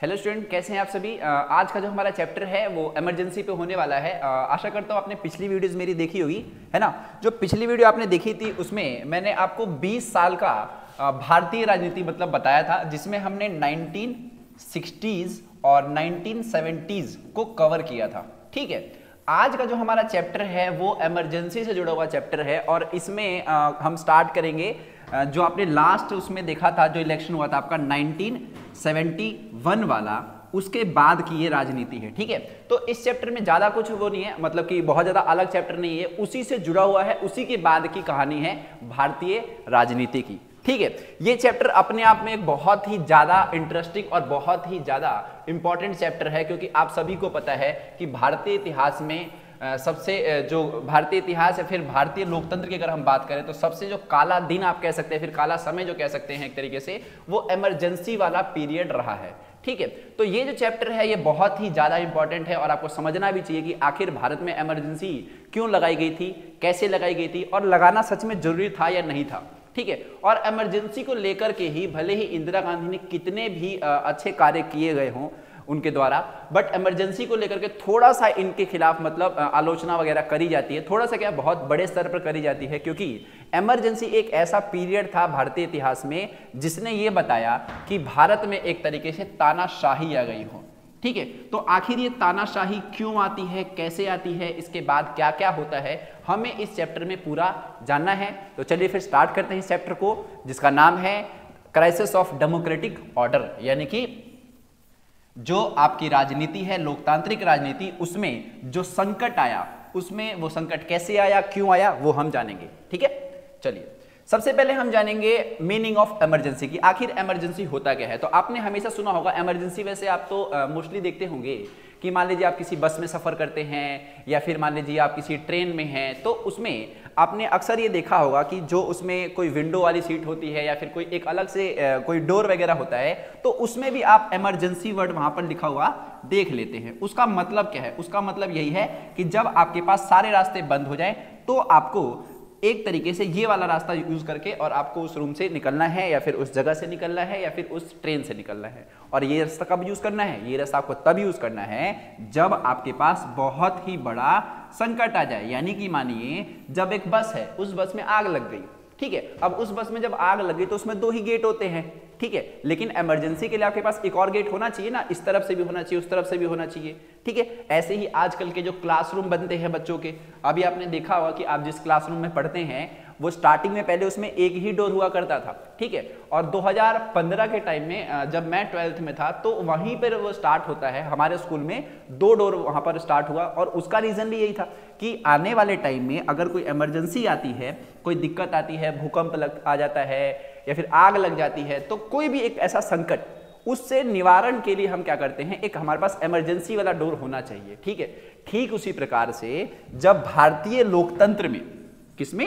Hello student, कैसे हैं आप सभी। आज का जो हमारा चैप्टर है वो इमरजेंसी पे होने वाला है। आशा करता हूँ आपने पिछली वीडियोस मेरी देखी होगी, है ना। जो पिछली वीडियो आपने देखी थी उसमें मैंने आपको 20 साल का भारतीय राजनीति मतलब बताया था, जिसमें हमने 1960s और 1970s को कवर किया था। ठीक है, आज का जो हमारा चैप्टर है वो इमरजेंसी से जुड़ा हुआ चैप्टर है और इसमें हम स्टार्ट करेंगे जो आपने लास्ट उसमें देखा था, जो इलेक्शन हुआ था आपका 1971 वाला, उसके बाद की ये राजनीति है। ठीक है, तो इस चैप्टर में ज्यादा कुछ वो नहीं है, मतलब कि बहुत ज्यादा अलग चैप्टर नहीं है, उसी से जुड़ा हुआ है, उसी के बाद की कहानी है भारतीय राजनीति की। ठीक है, ये चैप्टर अपने आप में एक बहुत ही ज्यादा इंटरेस्टिंग और बहुत ही ज्यादा इंपॉर्टेंट चैप्टर है, क्योंकि आप सभी को पता है कि भारतीय इतिहास में सबसे जो भारतीय इतिहास है, फिर भारतीय लोकतंत्र की अगर हम बात करें तो सबसे जो काला दिन आप कह सकते हैं, फिर काला समय जो कह सकते हैं एक तरीके से, वो इमरजेंसी वाला पीरियड रहा है। ठीक है, तो ये जो चैप्टर है ये बहुत ही ज्यादा इंपॉर्टेंट है और आपको समझना भी चाहिए कि आखिर भारत में इमरजेंसी क्यों लगाई गई थी, कैसे लगाई गई थी और लगाना सच में जरूरी था या नहीं था। ठीक है, और इमरजेंसी को लेकर के ही भले ही इंदिरा गांधी ने कितने भी अच्छे कार्य किए गए हों उनके द्वारा, बट इमरजेंसी को लेकर के थोड़ा सा इनके खिलाफ मतलब आलोचना वगैरह करी जाती है, थोड़ा सा क्या बहुत बड़े स्तर पर करी जाती है, क्योंकि इमरजेंसी एक ऐसा पीरियड था भारतीय इतिहास में जिसने ये बताया कि भारत में एक तरीके से तानाशाही आ गई हो। ठीक है, तो आखिर ये तानाशाही क्यों आती है, कैसे आती है, इसके बाद क्या क्या होता है, हमें इस चैप्टर में पूरा जानना है। तो चलिए फिर स्टार्ट करते हैं इस चैप्टर को, जिसका नाम है क्राइसिस ऑफ डेमोक्रेटिक ऑर्डर, यानी कि जो आपकी राजनीति है, लोकतांत्रिक राजनीति, उसमें जो संकट आया, उसमें वो संकट कैसे आया, क्यों आया, वो हम जानेंगे। ठीक है, चलिए सबसे पहले हम जानेंगे मीनिंग ऑफ इमरजेंसी की। आखिर इमरजेंसी होता क्या है। तो आपने हमेशा सुना होगा इमरजेंसी, वैसे आप तो मोस्टली देखते होंगे कि मान लीजिए आप किसी बस में सफर करते हैं या फिर मान लीजिए आप किसी ट्रेन में हैं, तो उसमें आपने अक्सर ये देखा होगा कि जो उसमें कोई विंडो वाली सीट होती है या फिर कोई एक अलग से कोई डोर वगैरह होता है, तो उसमें भी आप इमरजेंसी वर्ड वहां पर लिखा हुआ देख लेते हैं। उसका मतलब क्या है? उसका मतलब यही है कि जब आपके पास सारे रास्ते बंद हो जाए तो आपको एक तरीके से ये वाला रास्ता यूज करके और आपको उस रूम से निकलना है या फिर उस जगह से निकलना है या फिर उस ट्रेन से निकलना है। और ये रास्ता कब यूज करना है? ये रास्ता आपको तब यूज करना है जब आपके पास बहुत ही बड़ा संकट आ जाए, यानी कि मानिए जब एक बस है, उस बस में आग लग गई। ठीक है, अब उस बस में जब आग लगी तो उसमें 2 ही गेट होते हैं। ठीक है, लेकिन इमरजेंसी के लिए आपके पास एक और गेट होना चाहिए ना, इस तरफ से भी होना चाहिए, उस तरफ से भी होना चाहिए। ठीक है, ऐसे ही आजकल के जो क्लासरूम बनते हैं बच्चों के, अभी आपने देखा होगा कि आप जिस क्लासरूम में पढ़ते हैं वो स्टार्टिंग में पहले उसमें एक ही डोर हुआ करता था। ठीक है, और 2015 के टाइम में जब मैं 12th में था तो वहीं पर वो स्टार्ट होता है, हमारे स्कूल में 2 डोर वहां पर स्टार्ट हुआ। और उसका रीजन भी यही था कि आने वाले टाइम में अगर कोई इमरजेंसी आती है, कोई दिक्कत आती है, भूकंप आ जाता है या फिर आग लग जाती है, तो कोई भी एक ऐसा संकट, उससे निवारण के लिए हम क्या करते हैं, एक हमारे पास इमरजेंसी वाला डोर होना चाहिए। ठीक है, ठीक उसी प्रकार से जब भारतीय लोकतंत्र में, किसमें,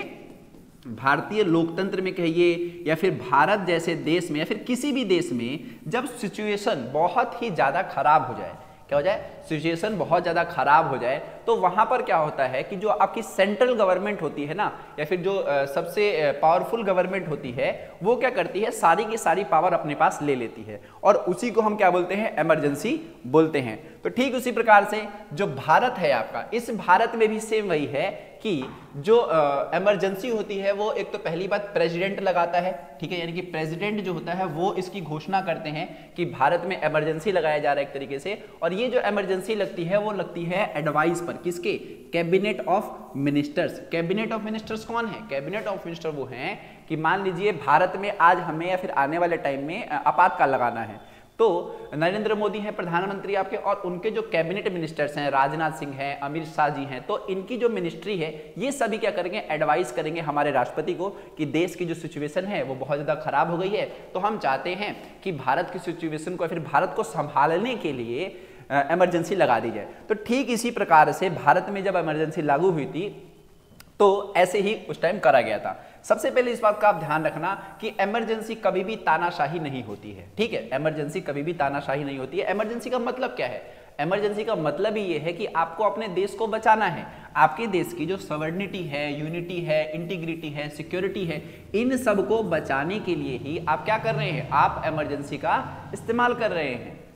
भारतीय लोकतंत्र में कहिए या फिर भारत जैसे देश में या फिर किसी भी देश में जब सिचुएशन बहुत ही ज्यादा खराब हो जाए, क्या हो जाए, सिचुएशन बहुत ज्यादा खराब हो जाए, तो वहां पर क्या होता है कि जो आपकी सेंट्रल गवर्नमेंट होती है ना, या फिर जो सबसे पावरफुल गवर्नमेंट होती है, वो क्या करती है, सारी की सारी पावर अपने पास ले लेती है और उसी को हम क्या बोलते हैं, इमरजेंसी बोलते हैं। तो ठीक उसी प्रकार से जो भारत है आपका, इस भारत में भी सेम वही है कि जो इमरजेंसी होती है वो एक तो पहली बात प्रेसिडेंट लगाता है। ठीक है, यानी कि प्रेसिडेंट जो होता है वो इसकी घोषणा करते हैं कि भारत में इमरजेंसी लगाया जा रहा है एक तरीके से। और ये जो इमरजेंसी लगती है वो लगती है एडवाइस पर, किसके, cabinet of ministers. Cabinet of ministers कौन है? कैबिनेट ऑफ मिनिस्टर वो हैं कि मान लीजिए भारत में आज हमें या फिर आने वाले टाइम में आपातकाल लगाना है, तो नरेंद्र मोदी हैं प्रधानमंत्री आपके, और उनके जो कैबिनेट मिनिस्टर्स हैं, राजनाथ सिंह हैं, अमित शाह जी हैं, तो इनकी जो मिनिस्ट्री है ये सभी क्या करेंगे, एडवाइस करेंगे हमारे राष्ट्रपति को कि देश की जो सिचुएशन है वो बहुत ज़्यादा खराब हो गई है, तो हम चाहते हैं कि भारत की सिचुएशन को, फिर भारत को संभालने के लिए इमरजेंसी लगा दी जाए। तो ठीक इसी प्रकार से भारत में जब इमरजेंसी लागू हुई थी तो ऐसे ही उस टाइम करा गया था। सबसे पहले इस बात का आप ध्यान रखना कि इमरजेंसी कभी भी तानाशाही नहीं होती है। ठीक है, इमरजेंसी कभी भी तानाशाही नहीं होती है। इमरजेंसी का मतलब क्या है? इमरजेंसी का मतलब ही ये है कि आपको अपने देश को बचाना है, आपके देश की जो सवर्निटी है, यूनिटी है, इंटीग्रिटी है, सिक्योरिटी है, इन सब को बचाने के लिए ही आप क्या कर रहे हैं, आप इमरजेंसी का इस्तेमाल कर रहे हैं।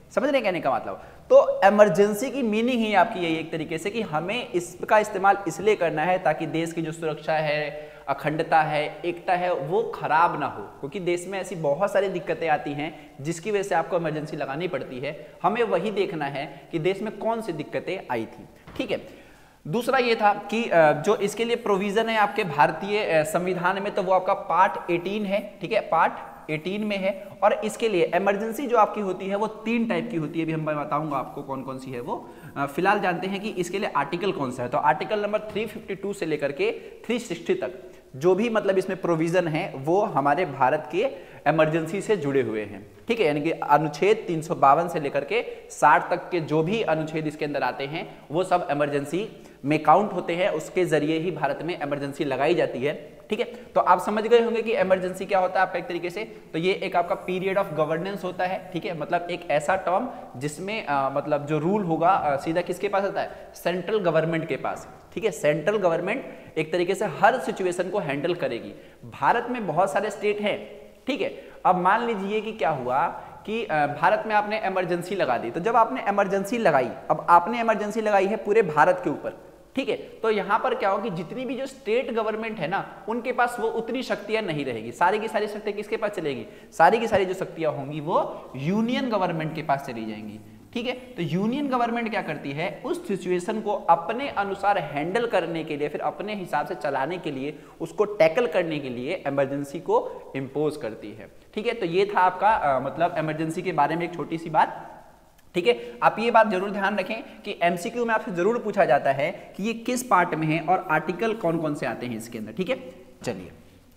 समझ रहे हैं कहने का मतलब? तो इमरजेंसी की मीनिंग ही आपकी यही एक तरीके से कि हमें इसका इस्तेमाल इसलिए करना है ताकि देश की जो सुरक्षा है, अखंडता है, एकता है, वो खराब ना हो, क्योंकि देश में ऐसी बहुत सारी दिक्कतें आती हैं जिसकी वजह से आपको इमरजेंसी लगानी पड़ती है। हमें वही देखना है कि देश में कौन सी दिक्कतें आई थी, ठीक है। दूसरा ये था कि जो इसके लिए प्रोविजन है आपके भारतीय संविधान में, तो वो आपका पार्ट 18 है, ठीक है, पार्ट 18 में है। और इसके लिए इमरजेंसी जो आपकी होती है वो 3 टाइप की होती है, अभी हम बताऊंगा आपको कौन कौन सी है वो। फिलहाल जानते हैं कि इसके लिए आर्टिकल कौन सा है। तो आर्टिकल नंबर 352 से लेकर के 360 तक जो भी मतलब इसमें प्रोविजन है वो हमारे भारत के इमरजेंसी से जुड़े हुए हैं, ठीक है। यानी कि अनुच्छेद 352 से लेकर के 60 तक के जो भी अनुच्छेद इसके अंदर आते हैं वो सब इमरजेंसी में काउंट होते हैं, उसके जरिए ही भारत में इमरजेंसी लगाई जाती है, ठीक है। तो आप समझ गए होंगे कि इमरजेंसी क्या होता है आपका एक तरीके से। तो ये एक आपका पीरियड ऑफ गवर्नेंस होता है, ठीक है, मतलब एक ऐसा टर्म जिसमें मतलब जो रूल होगा सीधा किसके पास होता है, सेंट्रल गवर्नमेंट के पास, ठीक है। सेंट्रल गवर्नमेंट एक तरीके से हर सिचुएशन को हैंडल करेगी। भारत में बहुत सारे स्टेट हैं, ठीक है। अब मान लीजिए कि क्या हुआ कि भारत में आपने इमरजेंसी लगा दी। तो जब आपने इमरजेंसी लगाई, अब आपने इमरजेंसी लगाई है पूरे भारत के ऊपर, ठीक है। तो यहां पर क्या होगा कि जितनी भी जो स्टेट गवर्नमेंट है ना, उनके पास वो उतनी शक्तियां नहीं रहेगी। सारी की सारी शक्तियां किसके पास चलेगी, सारी की सारी जो शक्तियां होंगी वो यूनियन गवर्नमेंट के पास चली जाएंगी, ठीक है। तो यूनियन गवर्नमेंट क्या करती है, उस सिचुएशन को अपने अनुसार हैंडल करने के लिए, फिर अपने हिसाब से चलाने के लिए, उसको टैकल करने के लिए इमरजेंसी को इंपोज करती है, ठीक है। तो ये था आपका मतलब इमरजेंसी के बारे में एक छोटी सी बात, ठीक है। आप ये बात जरूर ध्यान रखें कि एमसीक्यू में आपसे जरूर पूछा जाता है कि ये किस पार्ट में है और आर्टिकल कौन कौन से आते हैं इसके अंदर, ठीक है। चलिए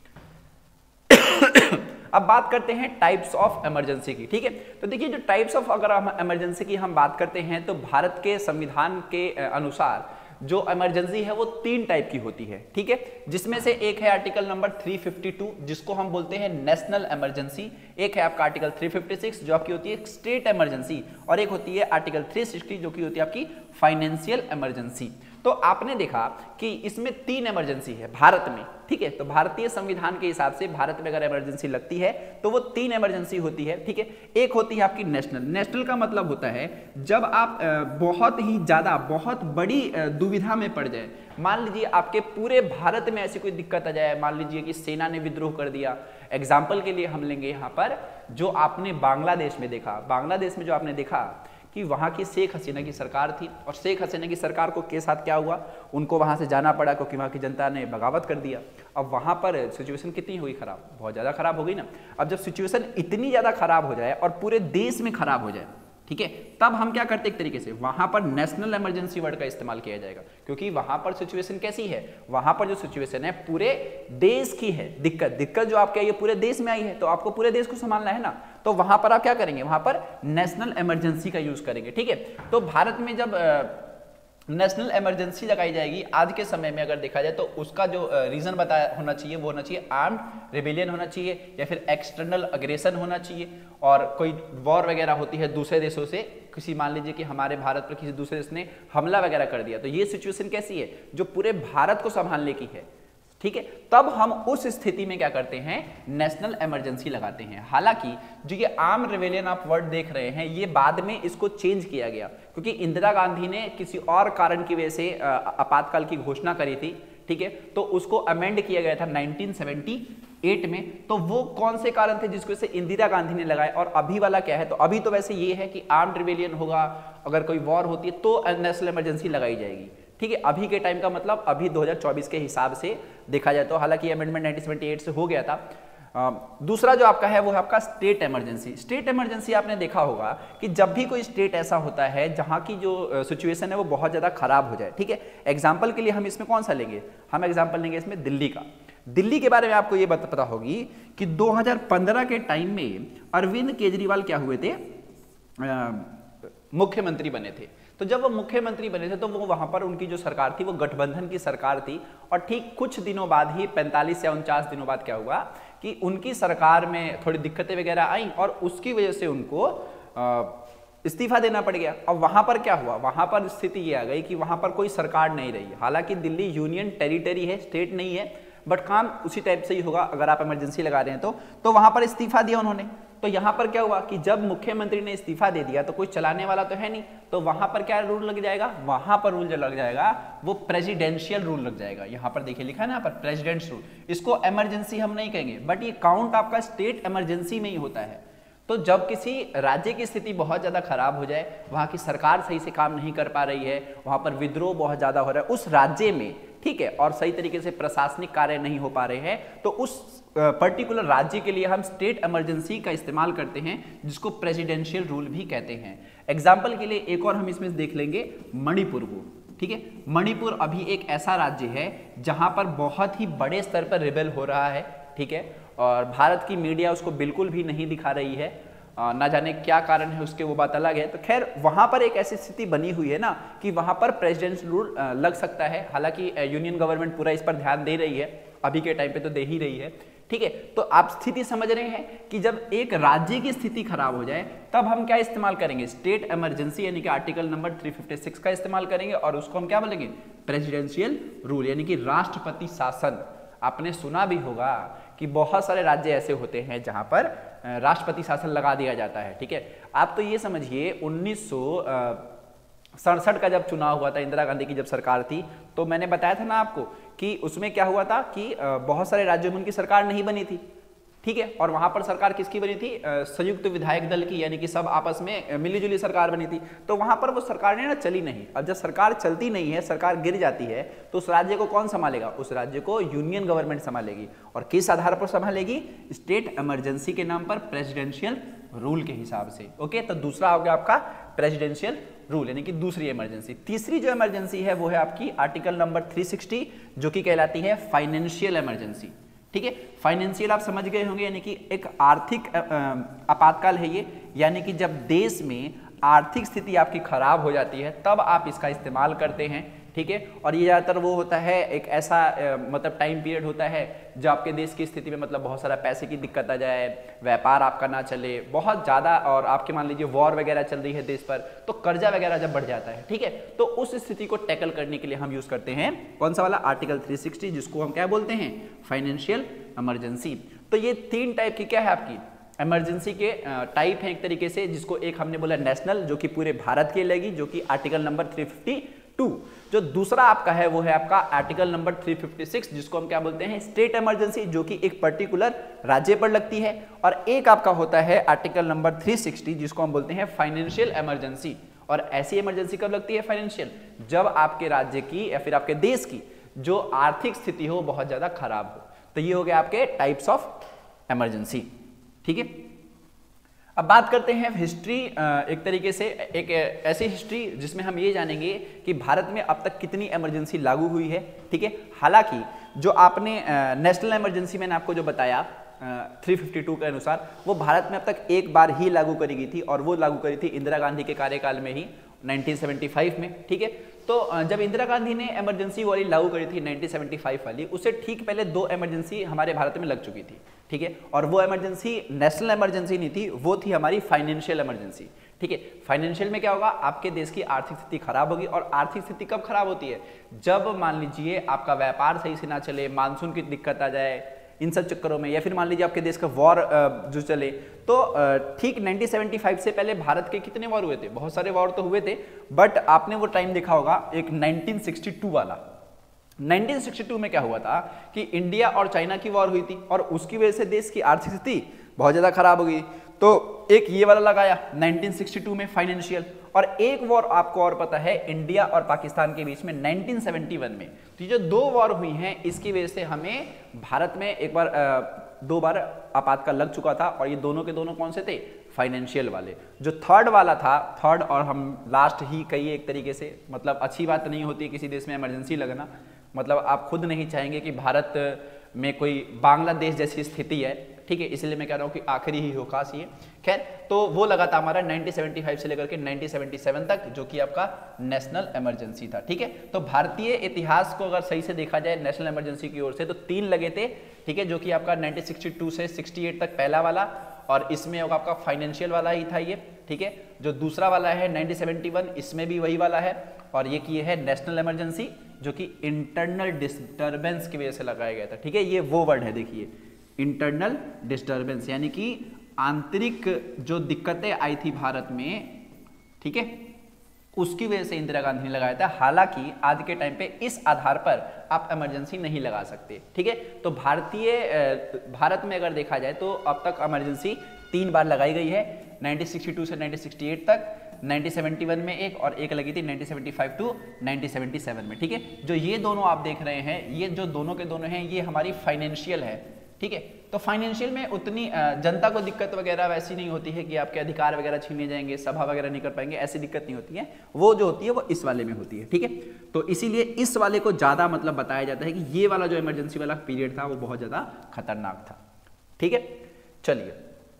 अब बात करते हैं टाइप्स ऑफ इमरजेंसी की, ठीक है। तो देखिए जो टाइप्स ऑफ अगर हम इमरजेंसी की हम बात करते हैं तो भारत के संविधान के अनुसार जो इमरजेंसी है वो 3 टाइप की होती है, ठीक है। जिसमें से एक है आर्टिकल नंबर 352 जिसको हम बोलते हैं नेशनल इमरजेंसी, एक है आपका आर्टिकल 356 जो आपकी होती है स्टेट इमरजेंसी, और एक होती है आर्टिकल 360 जो की होती है आपकी फाइनेंशियल इमरजेंसी। तो आपने देखा कि इसमें 3 इमरजेंसी है भारत में, ठीक है। तो भारतीय संविधान के हिसाब से भारत में अगर इमरजेंसी लगती है तो वो 3 इमरजेंसी होती है, ठीक है। एक होती है आपकी नेशनल। नेशनल का मतलब होता है जब आप बहुत ही ज्यादा बहुत बड़ी दुविधा में पड़ जाए। मान लीजिए आपके पूरे भारत में ऐसी कोई दिक्कत आ जाए, मान लीजिए कि सेना ने विद्रोह कर दिया। एग्जाम्पल के लिए हम लेंगे यहाँ पर जो आपने बांग्लादेश में देखा, बांग्लादेश में जो आपने देखा कि वहां की शेख हसीना की सरकार थी और शेख हसीना की सरकार को के साथ क्या हुआ, उनको वहां से जाना पड़ा क्योंकि वहां की जनता ने बगावत कर दिया। अब वहां पर सिचुएशन कितनी हुई खराब, बहुत ज्यादा खराब हो गई ना। अब जब सिचुएशन इतनी ज्यादा खराब हो जाए और पूरे देश में खराब हो जाए, ठीक है, तब हम क्या करते एक तरीके से वहां पर नेशनल इमरजेंसी वर्ड का इस्तेमाल किया जाएगा, क्योंकि वहां पर सिचुएशन कैसी है, वहां पर जो सिचुएशन है पूरे देश की है। दिक्कत जो आपके आई है पूरे देश में आई है, तो आपको पूरे देश को संभालना है ना। तो वहां पर आप क्या करेंगे, वहां पर नेशनल इमरजेंसी का यूज करेंगे, ठीक है। तो भारत में जब नेशनल इमरजेंसी लगाई जाएगी आज के समय में अगर देखा जाए तो उसका जो रीजन बताया होना चाहिए वो होना चाहिए आर्म्ड रिबेलियन होना चाहिए या फिर एक्सटर्नल अग्रेशन होना चाहिए, और कोई वॉर वगैरह होती है दूसरे देशों से, किसी मान लीजिए कि हमारे भारत पर किसी दूसरे देश ने हमला वगैरह कर दिया, तो ये सिचुएशन कैसी है जो पूरे भारत को संभालने की है, ठीक है। तब हम उस स्थिति में क्या करते हैं, नेशनल इमरजेंसी लगाते हैं। हालांकि जो ये आर्म रिबेलियन आप वर्ड देख रहे हैं ये बाद में इसको चेंज किया गया, क्योंकि इंदिरा गांधी ने किसी और कारण की वजह से आपातकाल की घोषणा करी थी, ठीक है। तो उसको अमेंड किया गया था 1978 में। तो वो कौन से कारण थे जिसको से इंदिरा गांधी ने लगाए, और अभी वाला क्या है, तो अभी तो वैसे ये है कि आर्म्ड रिबेलियन होगा, अगर कोई वॉर होती है तो नेशनल इमरजेंसी लगाई जाएगी, ठीक है। अभी के टाइम का मतलब अभी 2024 के हिसाब से देखा जाए तो, हालांकि अमेंडमेंट 1978 से हो गया था। दूसरा जो आपका है वो है आपका स्टेट इमरजेंसी। स्टेट इमरजेंसी आपने देखा होगा कि जब भी कोई स्टेट ऐसा होता है जहां की जो सिचुएशन है वो बहुत ज्यादा खराब हो जाए, ठीक है। एग्जांपल के लिए हम इसमें कौन सा लेंगे, हम एग्जांपल लेंगे इसमें दिल्ली का। दिल्ली के बारे में आपको ये पता होगी कि 2015 के टाइम में अरविंद केजरीवाल क्या हुए थे, मुख्यमंत्री बने थे। तो जब वो मुख्यमंत्री बने थे तो वो वहां पर उनकी जो सरकार थी वो गठबंधन की सरकार थी, और ठीक कुछ दिनों बाद ही 45 या 49 दिनों बाद क्या हुआ कि उनकी सरकार में थोड़ी दिक्कतें वगैरह आई और उसकी वजह से उनको इस्तीफा देना पड़ गया। अब वहां पर क्या हुआ, वहां पर स्थिति ये आ गई कि वहां पर कोई सरकार नहीं रही। हालांकि दिल्ली यूनियन टेरिटरी है, स्टेट नहीं है, बट काम उसी टाइप से ही होगा अगर आप इमरजेंसी लगा रहे हैं तो वहां पर इस्तीफा दिया उन्होंने, तो यहां पर क्या हुआ कि जब मुख्यमंत्री ने इस्तीफा दे दिया तो कोई चलाने वाला तो है नहीं, तो वहां पर क्या रूल लग जाएगा, वहां पर रूल जो लग जाएगा वो प्रेसिडेंशियल रूल लग जाएगा। यहां पर देखिए लिखा है ना यहाँ पर प्रेसिडेंट्स रूल, इसको इमरजेंसी हम नहीं कहेंगे, बट ये काउंट आपका स्टेट इमरजेंसी में ही होता है। तो जब किसी राज्य की स्थिति बहुत ज्यादा खराब हो जाए, वहां की सरकार सही से काम नहीं कर पा रही है, वहां पर विद्रोह बहुत ज्यादा हो रहा है उस राज्य में, ठीक है, और सही तरीके से प्रशासनिक कार्य नहीं हो पा रहे हैं, तो उस पर्टिकुलर राज्य के लिए हम स्टेट इमरजेंसी का इस्तेमाल करते हैं, जिसको प्रेसिडेंशियल रूल भी कहते हैं। एग्जाम्पल के लिए एक और हम इसमें देख लेंगे मणिपुर को, ठीक है। मणिपुर अभी एक ऐसा राज्य है जहां पर बहुत ही बड़े स्तर पर रिबेल हो रहा है, ठीक है, और भारत की मीडिया उसको बिल्कुल भी नहीं दिखा रही है, ना जाने क्या कारण है उसके, वो बात अलग है। तो खैर वहां पर एक ऐसी स्थिति बनी हुई है ना कि वहां पर प्रेसिडेंशियल रूल लग सकता है, हालांकि यूनियन गवर्नमेंट पूरा इस पर ध्यान दे रही है, अभी के टाइम पे तो दे ही रही है, ठीक है। तो आप स्थिति समझ रहे हैं कि जब एक राज्य की स्थिति खराब हो जाए तब हम क्या इस्तेमाल करेंगे, स्टेट इमरजेंसी यानी कि आर्टिकल नंबर 356 का इस्तेमाल करेंगे, और उसको हम क्या बोलेंगे, प्रेसिडेंशियल रूल यानी कि राष्ट्रपति शासन। आपने सुना भी होगा कि बहुत सारे राज्य ऐसे होते हैं जहां पर राष्ट्रपति शासन लगा दिया जाता है, ठीक है। आप तो ये समझिए 1967 का जब चुनाव हुआ था, इंदिरा गांधी की जब सरकार थी, तो मैंने बताया था ना आपको कि उसमें क्या हुआ था कि बहुत सारे राज्यों में उनकी सरकार नहीं बनी थी, ठीक है, और वहां पर सरकार किसकी बनी थी, संयुक्त विधायक दल की, यानी कि सब आपस में मिलीजुली सरकार बनी थी। तो वहां पर वो सरकार ने ना चली नहीं। अब जब सरकार चलती नहीं है, सरकार गिर जाती है, तो उस राज्य को कौन संभालेगा, उस राज्य को यूनियन गवर्नमेंट संभालेगी, और किस आधार पर संभालेगी, स्टेट इमरजेंसी के नाम पर, प्रेसिडेंशियल रूल के हिसाब से। ओके, तो दूसरा हो गया आपका प्रेसिडेंशियल रूल यानी कि दूसरी इमरजेंसी। तीसरी जो इमरजेंसी है वो है आपकी आर्टिकल नंबर 360 जो कि कहलाती है फाइनेंशियल इमरजेंसी, ठीक है। फाइनेंशियल आप समझ गए होंगे, यानी कि एक आर्थिक आपातकाल है ये, यानी कि जब देश में आर्थिक स्थिति आपकी खराब हो जाती है तब आप इसका इस्तेमाल करते हैं, ठीक है। और ये ज़्यादातर वो होता है, एक ऐसा मतलब टाइम पीरियड होता है जब आपके देश की स्थिति में मतलब बहुत सारा पैसे की दिक्कत आ जाए, व्यापार आपका ना चले बहुत ज़्यादा, और आपके मान लीजिए वॉर वगैरह चल रही है देश पर, तो कर्जा वगैरह जब बढ़ जाता है, ठीक है, तो उस स्थिति को टैकल करने के लिए हम यूज़ करते हैं कौन सा वाला, आर्टिकल 360, जिसको हम क्या बोलते हैं, फाइनेंशियल इमरजेंसी। तो ये 3 टाइप की क्या है आपकी इमरजेंसी के टाइप हैं एक तरीके से, जिसको एक हमने बोला नेशनल जो कि पूरे भारत के लगेगी, जो कि आर्टिकल नंबर 352। जो दूसरा आपका है वो है आपका आर्टिकल नंबर 356, जिसको हम क्या बोलते हैं, स्टेट इमरजेंसी, जो कि एक पर्टिकुलर राज्य पर लगती है। और एक आपका होता है आर्टिकल नंबर 360 जिसको हम बोलते हैं फाइनेंशियल इमरजेंसी। और ऐसी इमरजेंसी कब लगती है फाइनेंशियल, जब आपके राज्य की या फिर आपके देश की जो आर्थिक स्थिति हो बहुत ज्यादा खराब हो। तो ये हो गया आपके टाइप्स ऑफ इमरजेंसी, ठीक है। अब बात करते हैं हिस्ट्री, एक तरीके से एक ऐसी हिस्ट्री जिसमें हम ये जानेंगे कि भारत में अब तक कितनी इमरजेंसी लागू हुई है, ठीक है। हालांकि जो आपने नेशनल इमरजेंसी मैंने आपको जो बताया 352 के अनुसार, वो भारत में अब तक एक बार ही लागू करी गई थी, और वो लागू करी थी इंदिरा गांधी के कार्यकाल में ही 1975 में, ठीक है। तो जब इंदिरा गांधी ने इमरजेंसी वाली लागू करी थी 1975 वाली, उससे ठीक पहले 2 इमरजेंसी हमारे भारत में लग चुकी थी, ठीक है। और वो इमरजेंसी नेशनल इमरजेंसी नहीं थी, वो थी हमारी फाइनेंशियल इमरजेंसी, ठीक है। फाइनेंशियल में क्या होगा, आपके देश की आर्थिक स्थिति खराब होगी। और आर्थिक स्थिति कब खराब होती है, जब मान लीजिए आपका व्यापार सही से ना चले, मानसून की दिक्कत आ जाए, इन सब चक्करों में, या फिर मान लीजिए आपके देश का वॉर जो चले। तो ठीक 1975 से पहले भारत के कितने वॉर हुए थे, बहुत सारे वॉर तो हुए थे, बट आपने वो टाइम देखा होगा एक 1962 वाला। 1962 में क्या हुआ था कि इंडिया और चाइना की वॉर हुई थी, और उसकी वजह से देश की आर्थिक स्थिति बहुत ज्यादा खराब हो गई। तो एक ये वाला लगाया 1962 में फाइनेंशियल, और एक वॉर आपको और पता है इंडिया और पाकिस्तान के बीच में 1971 में। तो ये जो 2 वॉर हुई हैं इसकी वजह से हमें भारत में एक बार 2 बार आपातकाल लग चुका था, और ये दोनों के दोनों कौन से थे, फाइनेंशियल वाले। जो थर्ड वाला था, थर्ड और हम लास्ट ही कहिए एक तरीके से, मतलब अच्छी बात नहीं होती किसी देश में इमरजेंसी लगना, मतलब आप खुद नहीं चाहेंगे कि भारत में कोई बांग्लादेश जैसी स्थिति है, ठीक है, इसलिए मैं कह रहा हूँ कि आखिरी ही हो खास ये। खैर, तो वो लगा था हमारा 1975 से लेकर के 1977 तक, जो कि आपका नेशनल इमरजेंसी था, ठीक है। तो भारतीय इतिहास को अगर सही से देखा जाए नेशनल इमरजेंसी की ओर से, तो 3 लगे थे, ठीक है, जो कि आपका 1962 से 68 तक पहला वाला, और इसमें होगा आपका फाइनेंशियल वाला ही था ये, ठीक है। जो दूसरा वाला है 1971, इसमें भी वही वाला है, और ये की है नेशनल इमरजेंसी, जो कि इंटरनल डिस्टर्बेंस की वजह से लगाया गया था, ठीक है। ये वो वर्ड है देखिए, इंटरनल डिस्टर्बेंस, यानी कि आंतरिक जो दिक्कतें आई थी भारत में, ठीक है, उसकी वजह से इंदिरा गांधी ने लगाया था। हालांकि आज के टाइम पे इस आधार पर आप इमरजेंसी नहीं लगा सकते, ठीक है। तो भारत में अगर देखा जाए तो अब तक इमरजेंसी 3 बार लगाई गई है, 1962 से 1968 तक, 1971 में एक, और एक लगी थी 1975 टू 1977 में, ठीक है। जो ये दोनों आप देख रहे हैं, ये जो दोनों के दोनों हैं, ये हमारी फाइनेंशियल है, ठीक है। तो फाइनेंशियल में उतनी जनता को दिक्कत वगैरह वैसी नहीं होती है कि आपके अधिकार वगैरह छीने जाएंगे, सभा वगैरह नहीं कर पाएंगे, ऐसी दिक्कत नहीं होती है। वो जो होती है वो इस वाले में होती है, ठीक है। तो इसीलिए इस वाले को ज्यादा मतलब बताया जाता है कि ये वाला जो इमरजेंसी वाला पीरियड था वो बहुत ज्यादा खतरनाक था, ठीक है। चलिए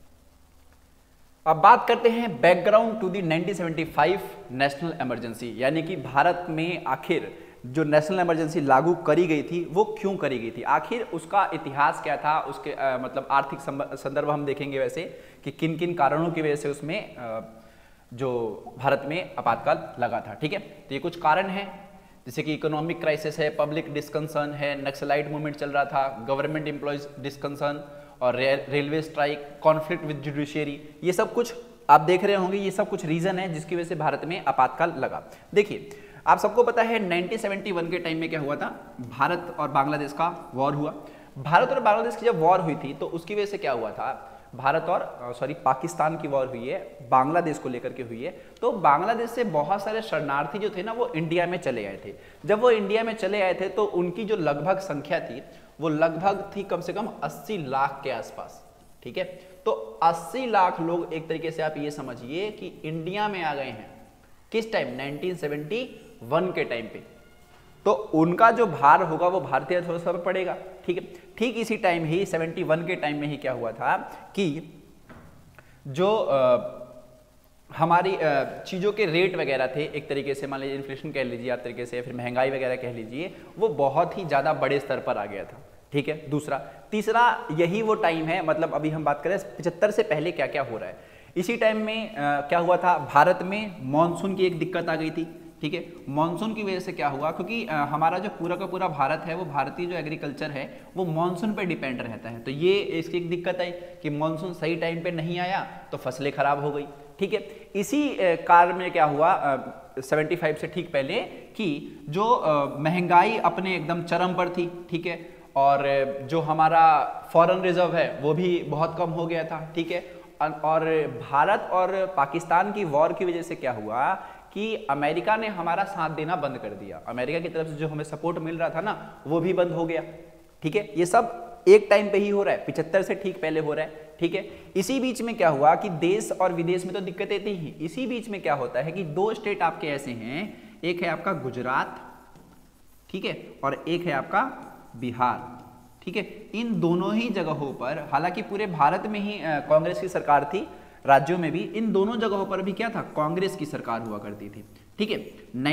अब बात करते हैं background to the 1975 national emergency, यानी कि भारत में आखिर जो नेशनल इमरजेंसी लागू करी गई थी वो क्यों करी गई थी, आखिर उसका इतिहास क्या था, उसके मतलब आर्थिक संदर्भ हम देखेंगे वैसे कि किन किन कारणों की वजह से उसमें जो भारत में आपातकाल लगा था, ठीक है। तो ये कुछ कारण हैं, जैसे कि इकोनॉमिक क्राइसिस है, पब्लिक डिस्कंसर्न है, नक्सलाइट मूवमेंट चल रहा था, गवर्नमेंट एम्प्लॉयज डिस्कंसर्न और railway strike, conflict with judiciary, ये सब कुछ आप देख रहे होंगे। ये सब कुछ रीजन है जिसकी वजह से भारत में आपातकाल लगा। देखिए आप सबको पता है 1971 के टाइम में क्या हुआ था, भारत और बांग्लादेश का वॉर हुआ। भारत और बांग्लादेश की जब वॉर हुई थी तो उसकी वजह से क्या हुआ था, भारत और पाकिस्तान की वॉर हुई है, बांग्लादेश को लेकर के हुई है। तो बांग्लादेश से बहुत सारे शरणार्थी जो थे ना वो इंडिया में चले आए थे। जब वो इंडिया में चले आए थे तो उनकी जो लगभग संख्या थी वो लगभग थी कम से कम 80 लाख के आसपास, ठीक है। तो 80 लाख लोग एक तरीके से आप ये समझिए कि इंडिया में आ गए हैं किस टाइम, 1971 के टाइम पे। तो उनका जो भार होगा वो भारतीय अर्थव्यवस्था पर पड़ेगा, ठीक है। ठीक इसी टाइम ही 71 के टाइम में ही क्या हुआ था कि जो हमारी चीज़ों के रेट वगैरह थे, एक तरीके से मान लीजिए इन्फ्लेशन कह लीजिए आप तरीके से, फिर महंगाई वगैरह कह लीजिए, वो बहुत ही ज़्यादा बड़े स्तर पर आ गया था, ठीक है। दूसरा, तीसरा, यही वो टाइम है, मतलब अभी हम बात करें 75 से पहले क्या क्या हो रहा है। इसी टाइम में क्या हुआ था, भारत में मॉनसून की एक दिक्कत आ गई थी, ठीक है। मॉनसून की वजह से क्या हुआ, क्योंकि हमारा जो पूरा का पूरा भारत है वो भारतीय जो एग्रीकल्चर है वो मॉनसून पे डिपेंड रहता है। तो ये इसकी एक दिक्कत आई कि मॉनसून सही टाइम पे नहीं आया तो फसलें खराब हो गई, ठीक है। इसी कारण में क्या हुआ 75 से ठीक पहले कि जो महंगाई अपने एकदम चरम पर थी, ठीक है, और जो हमारा फॉरेन रिजर्व है वो भी बहुत कम हो गया था, ठीक है। और भारत और पाकिस्तान की वॉर की वजह से क्या हुआ कि अमेरिका ने हमारा साथ देना बंद कर दिया। अमेरिका की तरफ से जो हमें सपोर्ट मिल रहा था ना वो भी बंद हो गया, ठीक है। ये सब एक टाइम पे ही हो रहा है, 75 से ठीक पहले हो रहा है, ठीक है। इसी बीच में क्या हुआ कि देश और विदेश में तो दिक्कतें थी ही, इसी बीच में क्या होता है कि 2 स्टेट आपके ऐसे हैं, एक है आपका गुजरात, ठीक है, और एक है आपका बिहार, ठीक है। इन दोनों ही जगहों पर, हालांकि पूरे भारत में ही कांग्रेस की सरकार थी, राज्यों में भी इन दोनों जगहों पर भी क्या था, कांग्रेस की सरकार हुआ करती थी, ठीक है।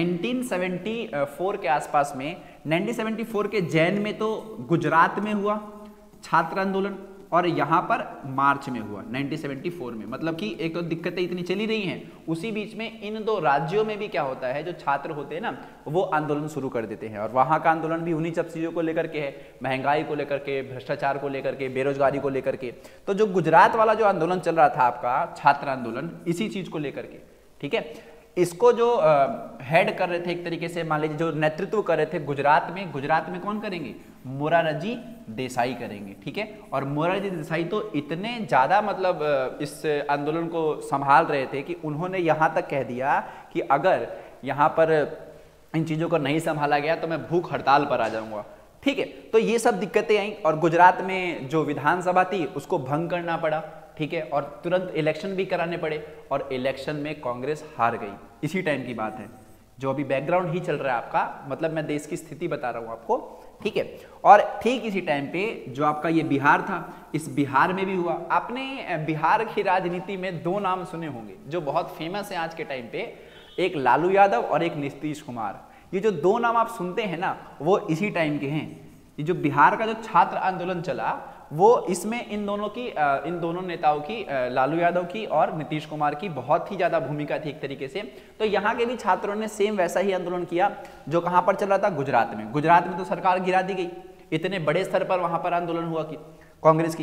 1974 के आसपास में, 1974 के जैन में तो गुजरात में हुआ छात्र आंदोलन और यहाँ पर मार्च में हुआ 1974 में, मतलब कि एक तो दिक्कतें इतनी चली रही हैं, उसी बीच में इन 2 राज्यों में भी क्या होता है, जो छात्र होते हैं ना वो आंदोलन शुरू कर देते हैं। और वहाँ का आंदोलन भी उन्हीं सब चीज़ों को लेकर के है, महंगाई को लेकर के, भ्रष्टाचार को लेकर के, बेरोजगारी को लेकर के। तो जो गुजरात वाला जो आंदोलन चल रहा था आपका छात्र आंदोलन, इसी चीज़ को लेकर के, ठीक है, इसको जो हेड कर रहे थे एक तरीके से, मान लीजिए जो नेतृत्व कर रहे थे गुजरात में कौन करेंगे, मोरारजी देसाई करेंगे, ठीक है। और मोरारजी देसाई तो इतने ज़्यादा मतलब इस आंदोलन को संभाल रहे थे कि उन्होंने यहाँ तक कह दिया कि अगर यहाँ पर इन चीज़ों को नहीं संभाला गया तो मैं भूख हड़ताल पर आ जाऊँगा, ठीक है। तो ये सब दिक्कतें आई और गुजरात में जो विधानसभा थी उसको भंग करना पड़ा, ठीक है, और तुरंत इलेक्शन भी कराने पड़े और इलेक्शन में कांग्रेस हार गई। इसी टाइम की बात है, जो अभी बैकग्राउंड ही चल रहा है आपका, मतलब मैं देश की स्थिति बता रहा हूँ आपको, ठीक है। और ठीक इसी टाइम पे जो आपका ये बिहार था, इस बिहार में भी हुआ। आपने बिहार की राजनीति में 2 नाम सुने होंगे जो बहुत फेमस है आज के टाइम पे, एक लालू यादव और एक नीतीश कुमार। ये जो 2 नाम आप सुनते हैं ना वो इसी टाइम के हैं। ये जो बिहार का जो छात्र आंदोलन चला वो इसमें इन दोनों नेताओं की, लालू यादव की और नीतीश कुमार की बहुत ही ज़्यादा भूमिका थी एक तरीके से। तो यहाँ के भी छात्रों ने सेम वैसा ही आंदोलन किया जो कहाँ पर चल रहा था, गुजरात में। गुजरात में तो सरकार गिरा दी गई, इतने बड़े स्तर पर वहाँ पर आंदोलन हुआ कि कांग्रेस की।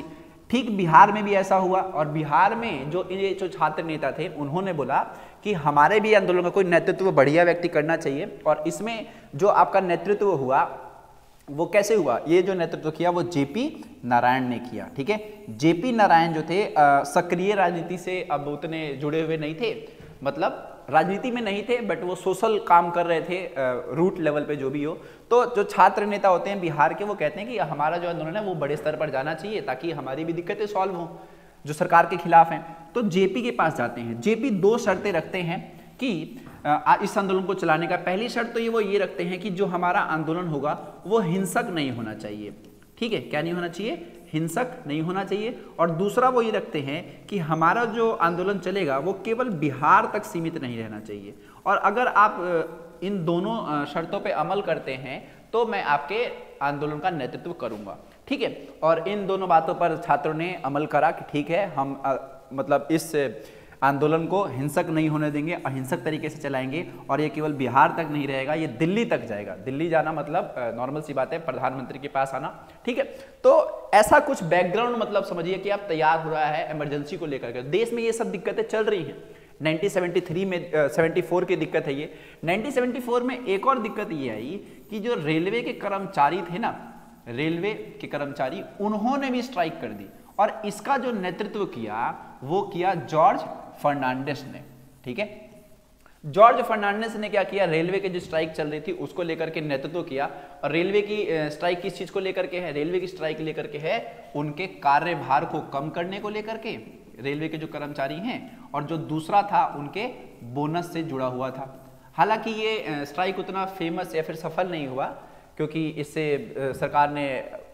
ठीक बिहार में भी ऐसा हुआ, और बिहार में ये जो छात्र नेता थे उन्होंने बोला कि हमारे भी आंदोलन का कोई नेतृत्व बढ़िया व्यक्ति करना चाहिए, और इसमें जो आपका नेतृत्व हुआ वो कैसे हुआ, ये जो नेतृत्व किया वो जेपी नारायण ने किया। ठीक है, जेपी नारायण जो थे सक्रिय राजनीति से अब उतने जुड़े हुए नहीं थे, मतलब राजनीति में नहीं थे, बट वो सोशल काम कर रहे थे रूट लेवल पे जो भी हो। तो जो छात्र नेता होते हैं बिहार के, वो कहते हैं कि हमारा जो आंदोलन है वो बड़े स्तर पर जाना चाहिए ताकि हमारी भी दिक्कतें सॉल्व हों जो सरकार के खिलाफ हैं। तो जेपी के पास जाते हैं। जेपी 2 शर्तें रखते हैं कि इस आंदोलन को चलाने का। पहली शर्त तो वो ये रखते हैं कि जो हमारा आंदोलन होगा वो हिंसक नहीं होना चाहिए। ठीक है, क्या नहीं होना चाहिए, हिंसक नहीं होना चाहिए। और दूसरा वो ये रखते हैं कि हमारा जो आंदोलन चलेगा वो केवल बिहार तक सीमित नहीं रहना चाहिए, और अगर आप इन दोनों शर्तों पे अमल करते हैं तो मैं आपके आंदोलन का नेतृत्व करूंगा। ठीक है, और इन दोनों बातों पर छात्रों ने अमल करा कि ठीक है, हम मतलब इस आंदोलन को हिंसक नहीं होने देंगे, अहिंसक तरीके से चलाएंगे, और ये केवल बिहार तक नहीं रहेगा, ये दिल्ली तक जाएगा। दिल्ली जाना मतलब नॉर्मल सी बात है, प्रधानमंत्री के पास आना। ठीक है, तो ऐसा कुछ बैकग्राउंड मतलब समझिए कि आप तैयार हो रहा है इमरजेंसी को लेकर के। देश में ये सब दिक्कतें चल रही हैं। 1973 में 74 की दिक्कत है ये। 1974 में एक और दिक्कत ये आई कि जो रेलवे के कर्मचारी थे ना, रेलवे के कर्मचारी, उन्होंने भी स्ट्राइक कर दी, और इसका जो नेतृत्व किया वो किया जॉर्ज फर्नांडिस ने। ठीक है, जॉर्ज फर्नांडिस ने क्या किया, रेलवे की जो स्ट्राइक चल रही थी उसको लेकर के नेतृत्व किया। और रेलवे की स्ट्राइक किस चीज को लेकर के है, रेलवे की स्ट्राइक लेकर के है उनके कार्यभार को कम करने को लेकर के, रेलवे के जो कर्मचारी हैं, और जो दूसरा था उनके बोनस से जुड़ा हुआ था। हालांकि ये स्ट्राइक उतना फेमस या फिर सफल नहीं हुआ, क्योंकि इससे सरकार ने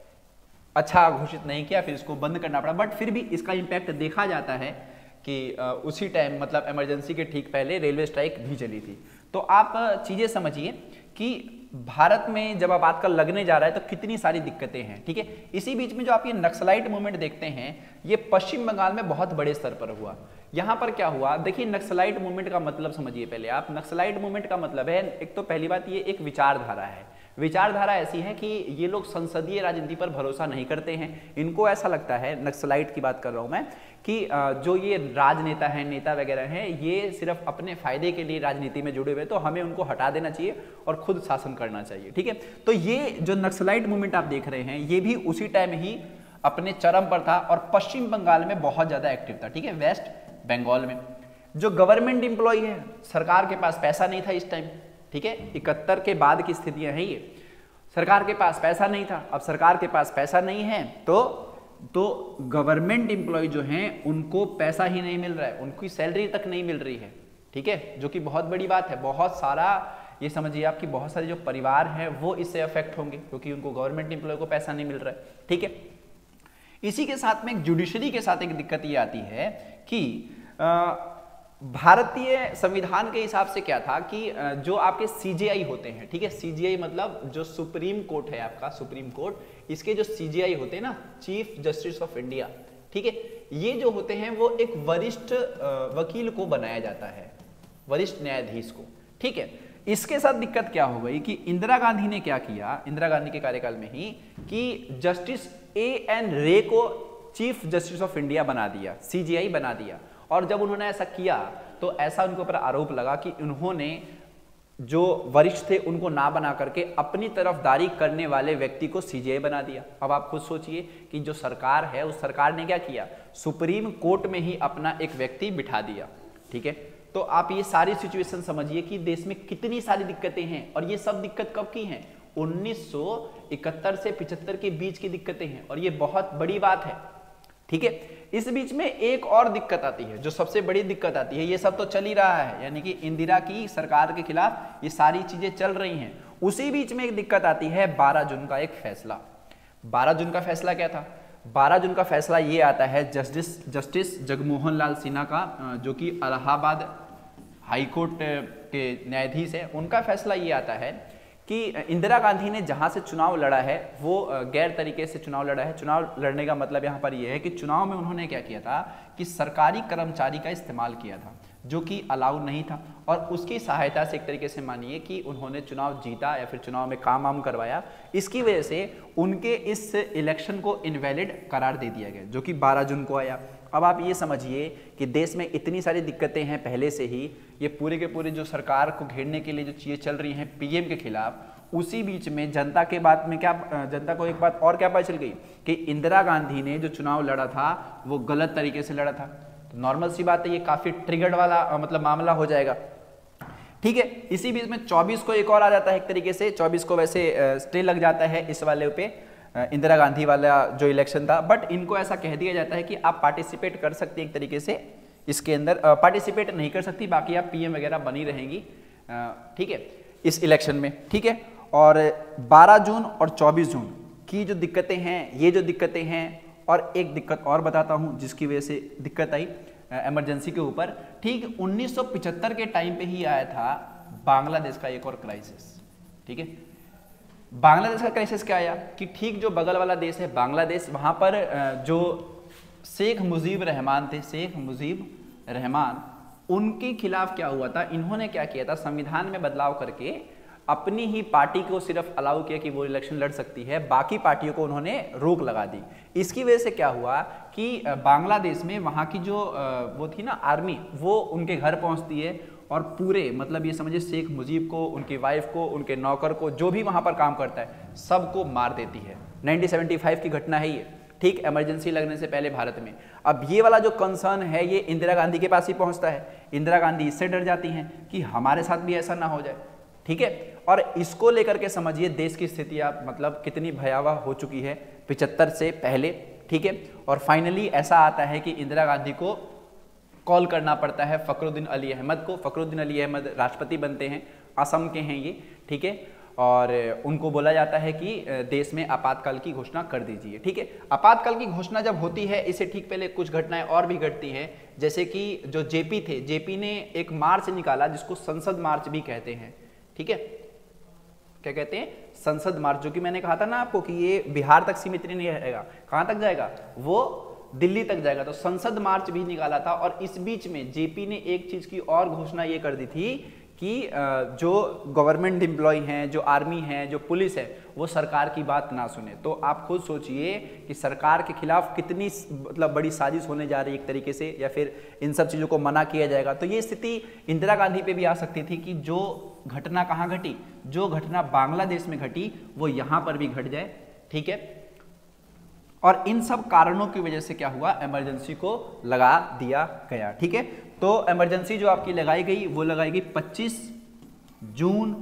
अच्छा घोषित नहीं किया, फिर इसको बंद करना पड़ा। बट फिर भी इसका इम्पैक्ट देखा जाता है कि उसी टाइम मतलब इमरजेंसी के ठीक पहले रेलवे स्ट्राइक भी चली थी। तो आप चीज़ें समझिए कि भारत में जब आप आजकल लगने जा रहा है तो कितनी सारी दिक्कतें हैं। ठीक है, इसी बीच में जो आप ये नक्सलाइट मूवमेंट देखते हैं ये पश्चिम बंगाल में बहुत बड़े स्तर पर हुआ। यहाँ पर क्या हुआ, देखिए नक्सलाइट मूवमेंट का मतलब समझिए पहले आप। नक्सलाइट मूवमेंट का मतलब है, एक तो पहली बात ये एक विचारधारा है। विचारधारा ऐसी है कि ये लोग संसदीय राजनीति पर भरोसा नहीं करते हैं। इनको ऐसा लगता है, नक्सलाइट की बात कर रहा हूं मैं, कि जो ये राजनेता हैं, नेता वगैरह हैं, ये सिर्फ अपने फायदे के लिए राजनीति में जुड़े हुए, तो हमें उनको हटा देना चाहिए और खुद शासन करना चाहिए। ठीक है, तो ये जो नक्सलाइट मूवमेंट आप देख रहे हैं ये भी उसी टाइम ही अपने चरम पर था और पश्चिम बंगाल में बहुत ज्यादा एक्टिव था। ठीक है, वेस्ट बंगाल में जो गवर्नमेंट एम्प्लॉय है, सरकार के पास पैसा नहीं था इस टाइम। ठीक है, 71 के बाद की स्थितियां हैं ये। सरकार के पास पैसा नहीं था। अब सरकार के पास पैसा नहीं है तो गवर्नमेंट एम्प्लॉय जो हैं उनको पैसा ही नहीं मिल रहा है, उनकी सैलरी तक नहीं मिल रही है। ठीक है, जो कि बहुत बड़ी बात है। बहुत सारा ये समझिए आपकी बहुत सारे जो परिवार हैं वो इससे अफेक्ट होंगे क्योंकि उनको गवर्नमेंट एम्प्लॉय को पैसा नहीं मिल रहा है। ठीक है, इसी के साथ में जुडिशरी के साथ एक दिक्कत ये आती है कि भारतीय संविधान के हिसाब से क्या था कि जो आपके सीजेआई होते हैं, ठीक है, सीजेआई मतलब जो सुप्रीम कोर्ट है आपका, सुप्रीम कोर्ट, इसके जो सीजेआई होते हैं ना, चीफ जस्टिस ऑफ इंडिया, ठीक है, ये जो होते हैं वो एक वरिष्ठ वकील को बनाया जाता है, वरिष्ठ न्यायाधीश को। ठीक है, इसके साथ दिक्कत क्या हो गई कि इंदिरा गांधी ने क्या किया, इंदिरा गांधी के कार्यकाल में ही, कि जस्टिस एएन रे को चीफ जस्टिस ऑफ इंडिया बना दिया, सीजेआई बना दिया। और जब उन्होंने ऐसा किया तो ऐसा उनके ऊपर आरोप लगा कि उन्होंने जो वरिष्ठ थे उनको ना बना करके अपनी तरफदारी करने वाले व्यक्ति को सीजेआई बना दिया। अब आप खुद सोचिए कि जो सरकार है उस सरकार ने क्या किया, सुप्रीम कोर्ट में ही अपना एक व्यक्ति बिठा दिया। ठीक है, तो आप ये सारी सिचुएशन समझिए कि देश में कितनी सारी दिक्कतें हैं। और ये सब दिक्कत कब की हैं, 1971 से 75 के बीच की दिक्कतें हैं, और ये बहुत बड़ी बात है। ठीक है, इस बीच में एक और दिक्कत आती है, जो सबसे बड़ी दिक्कत आती है। ये सब तो चल ही रहा है, यानी कि इंदिरा की सरकार के खिलाफ ये सारी चीजें चल रही हैं। उसी बीच में एक दिक्कत आती है 12 जून का एक फैसला। 12 जून का फैसला क्या था, 12 जून का फैसला ये आता है जस्टिस जगमोहन लाल सिन्हा का, जो कि इलाहाबाद हाईकोर्ट के न्यायाधीश है। उनका फैसला ये आता है कि इंदिरा गांधी ने जहां से चुनाव लड़ा है वो गैर तरीके से चुनाव लड़ा है। चुनाव लड़ने का मतलब यहां पर यह है कि चुनाव में उन्होंने क्या किया था कि सरकारी कर्मचारी का इस्तेमाल किया था। जो कि अलाउ नहीं था, और उसकी सहायता से एक तरीके से मानिए कि उन्होंने चुनाव जीता या फिर चुनाव में काम वाम करवाया। इसकी वजह से उनके इस इलेक्शन को इनवैलिड करार दे दिया गया, जो कि 12 जून को आया। अब आप ये समझिए कि देश में इतनी सारी दिक्कतें हैं पहले से ही, ये पूरे के पूरे जो सरकार को घेरने के लिए जो चीज़ें चल रही हैं पीएम के खिलाफ, उसी बीच में जनता के बात में क्या, जनता को एक बात और क्या पता चल गई कि इंदिरा गांधी ने जो चुनाव लड़ा था वो गलत तरीके से लड़ा था। तो नॉर्मल सी बात है, ये काफ़ी ट्रिगर्ड वाला मतलब मामला हो जाएगा, ठीक है। इसी बीच में 24 को एक और आ जाता है एक तरीके से, 24 को वैसे स्टे लग जाता है इस वाले पे, इंदिरा गांधी वाला जो इलेक्शन था, बट इनको ऐसा कह दिया जाता है कि आप पार्टिसिपेट कर सकते हैं एक तरीके से इसके अंदर, पार्टिसिपेट नहीं कर सकती, बाकी आप पीएम वगैरह बनी रहेंगी, ठीक है, इस इलेक्शन में, ठीक है। और 12 जून और 24 जून की जो दिक्कतें हैं, ये जो दिक्कतें हैं, और एक दिक्कत और बताता हूँ जिसकी वजह से दिक्कत आई इमरजेंसी के ऊपर, ठीक 1975 के टाइम पे ही आया था बांग्लादेश का एक और क्राइसिस, ठीक है। बांग्लादेश का क्राइसिस क्या आया कि ठीक जो बगल वाला देश है बांग्लादेश, वहाँ पर जो शेख मुजीब रहमान थे, शेख मुजीब रहमान, उनके खिलाफ क्या हुआ था, इन्होंने क्या किया था, संविधान में बदलाव करके अपनी ही पार्टी को सिर्फ अलाउ किया कि वो इलेक्शन लड़ सकती है, बाकी पार्टियों को उन्होंने रोक लगा दी। इसकी वजह से क्या हुआ कि बांग्लादेश में वहाँ की जो वो थी ना आर्मी, वो उनके घर पहुँचती है और पूरे मतलब ये समझिए शेख मुजीब को, उनकी वाइफ को, उनके नौकर को, जो भी वहाँ पर काम करता है सबको मार देती है। 1975 की घटना है ये, ठीक, इमरजेंसी लगने से पहले भारत में। अब ये वाला जो कंसर्न है ये इंदिरा गांधी के पास ही पहुँचता है। इंदिरा गांधी इससे डर जाती हैं कि हमारे साथ भी ऐसा ना हो जाए, ठीक है। और इसको लेकर के समझिए देश की स्थिति आप मतलब कितनी भयावह हो चुकी है 75 से पहले, ठीक है। और फाइनली ऐसा आता है कि इंदिरा गांधी को कॉल करना पड़ता है फखरुद्दीन अली अहमद को। फखरुद्दीन अली अहमद राष्ट्रपति बनते हैं, असम के हैं ये, ठीक है। और उनको बोला जाता है कि देश में आपातकाल की घोषणा कर दीजिए, ठीक है। आपातकाल की घोषणा जब होती है, इससे ठीक पहले कुछ घटनाएं और भी घटती हैं, जैसे कि जो जेपी थे, जेपी ने एक मार्च निकाला जिसको संसद मार्च भी कहते हैं, ठीक है। क्या कहते हैं, संसद मार्च, जो कि मैंने कहा था ना आपको कि ये बिहार तक सीमित नहीं रहेगा, कहां तक जाएगा, वो दिल्ली तक जाएगा। तो संसद मार्च भी निकाला था। और इस बीच में जेपी ने एक चीज की और घोषणा ये कर दी थी कि जो गवर्नमेंट एम्प्लॉय हैं, जो आर्मी हैं, जो पुलिस है, वो सरकार की बात ना सुने। तो आप खुद सोचिए कि सरकार के खिलाफ कितनी मतलब बड़ी साजिश होने जा रही है एक तरीके से, या फिर इन सब चीज़ों को मना किया जाएगा। तो ये स्थिति इंदिरा गांधी पे भी आ सकती थी कि जो घटना कहाँ घटी, जो घटना बांग्लादेश में घटी वो यहाँ पर भी घट जाए, ठीक है। और इन सब कारणों की वजह से क्या हुआ, इमरजेंसी को लगा दिया गया, ठीक है। तो इमरजेंसी जो आपकी लगाई गई वो लगाई गई 25 जून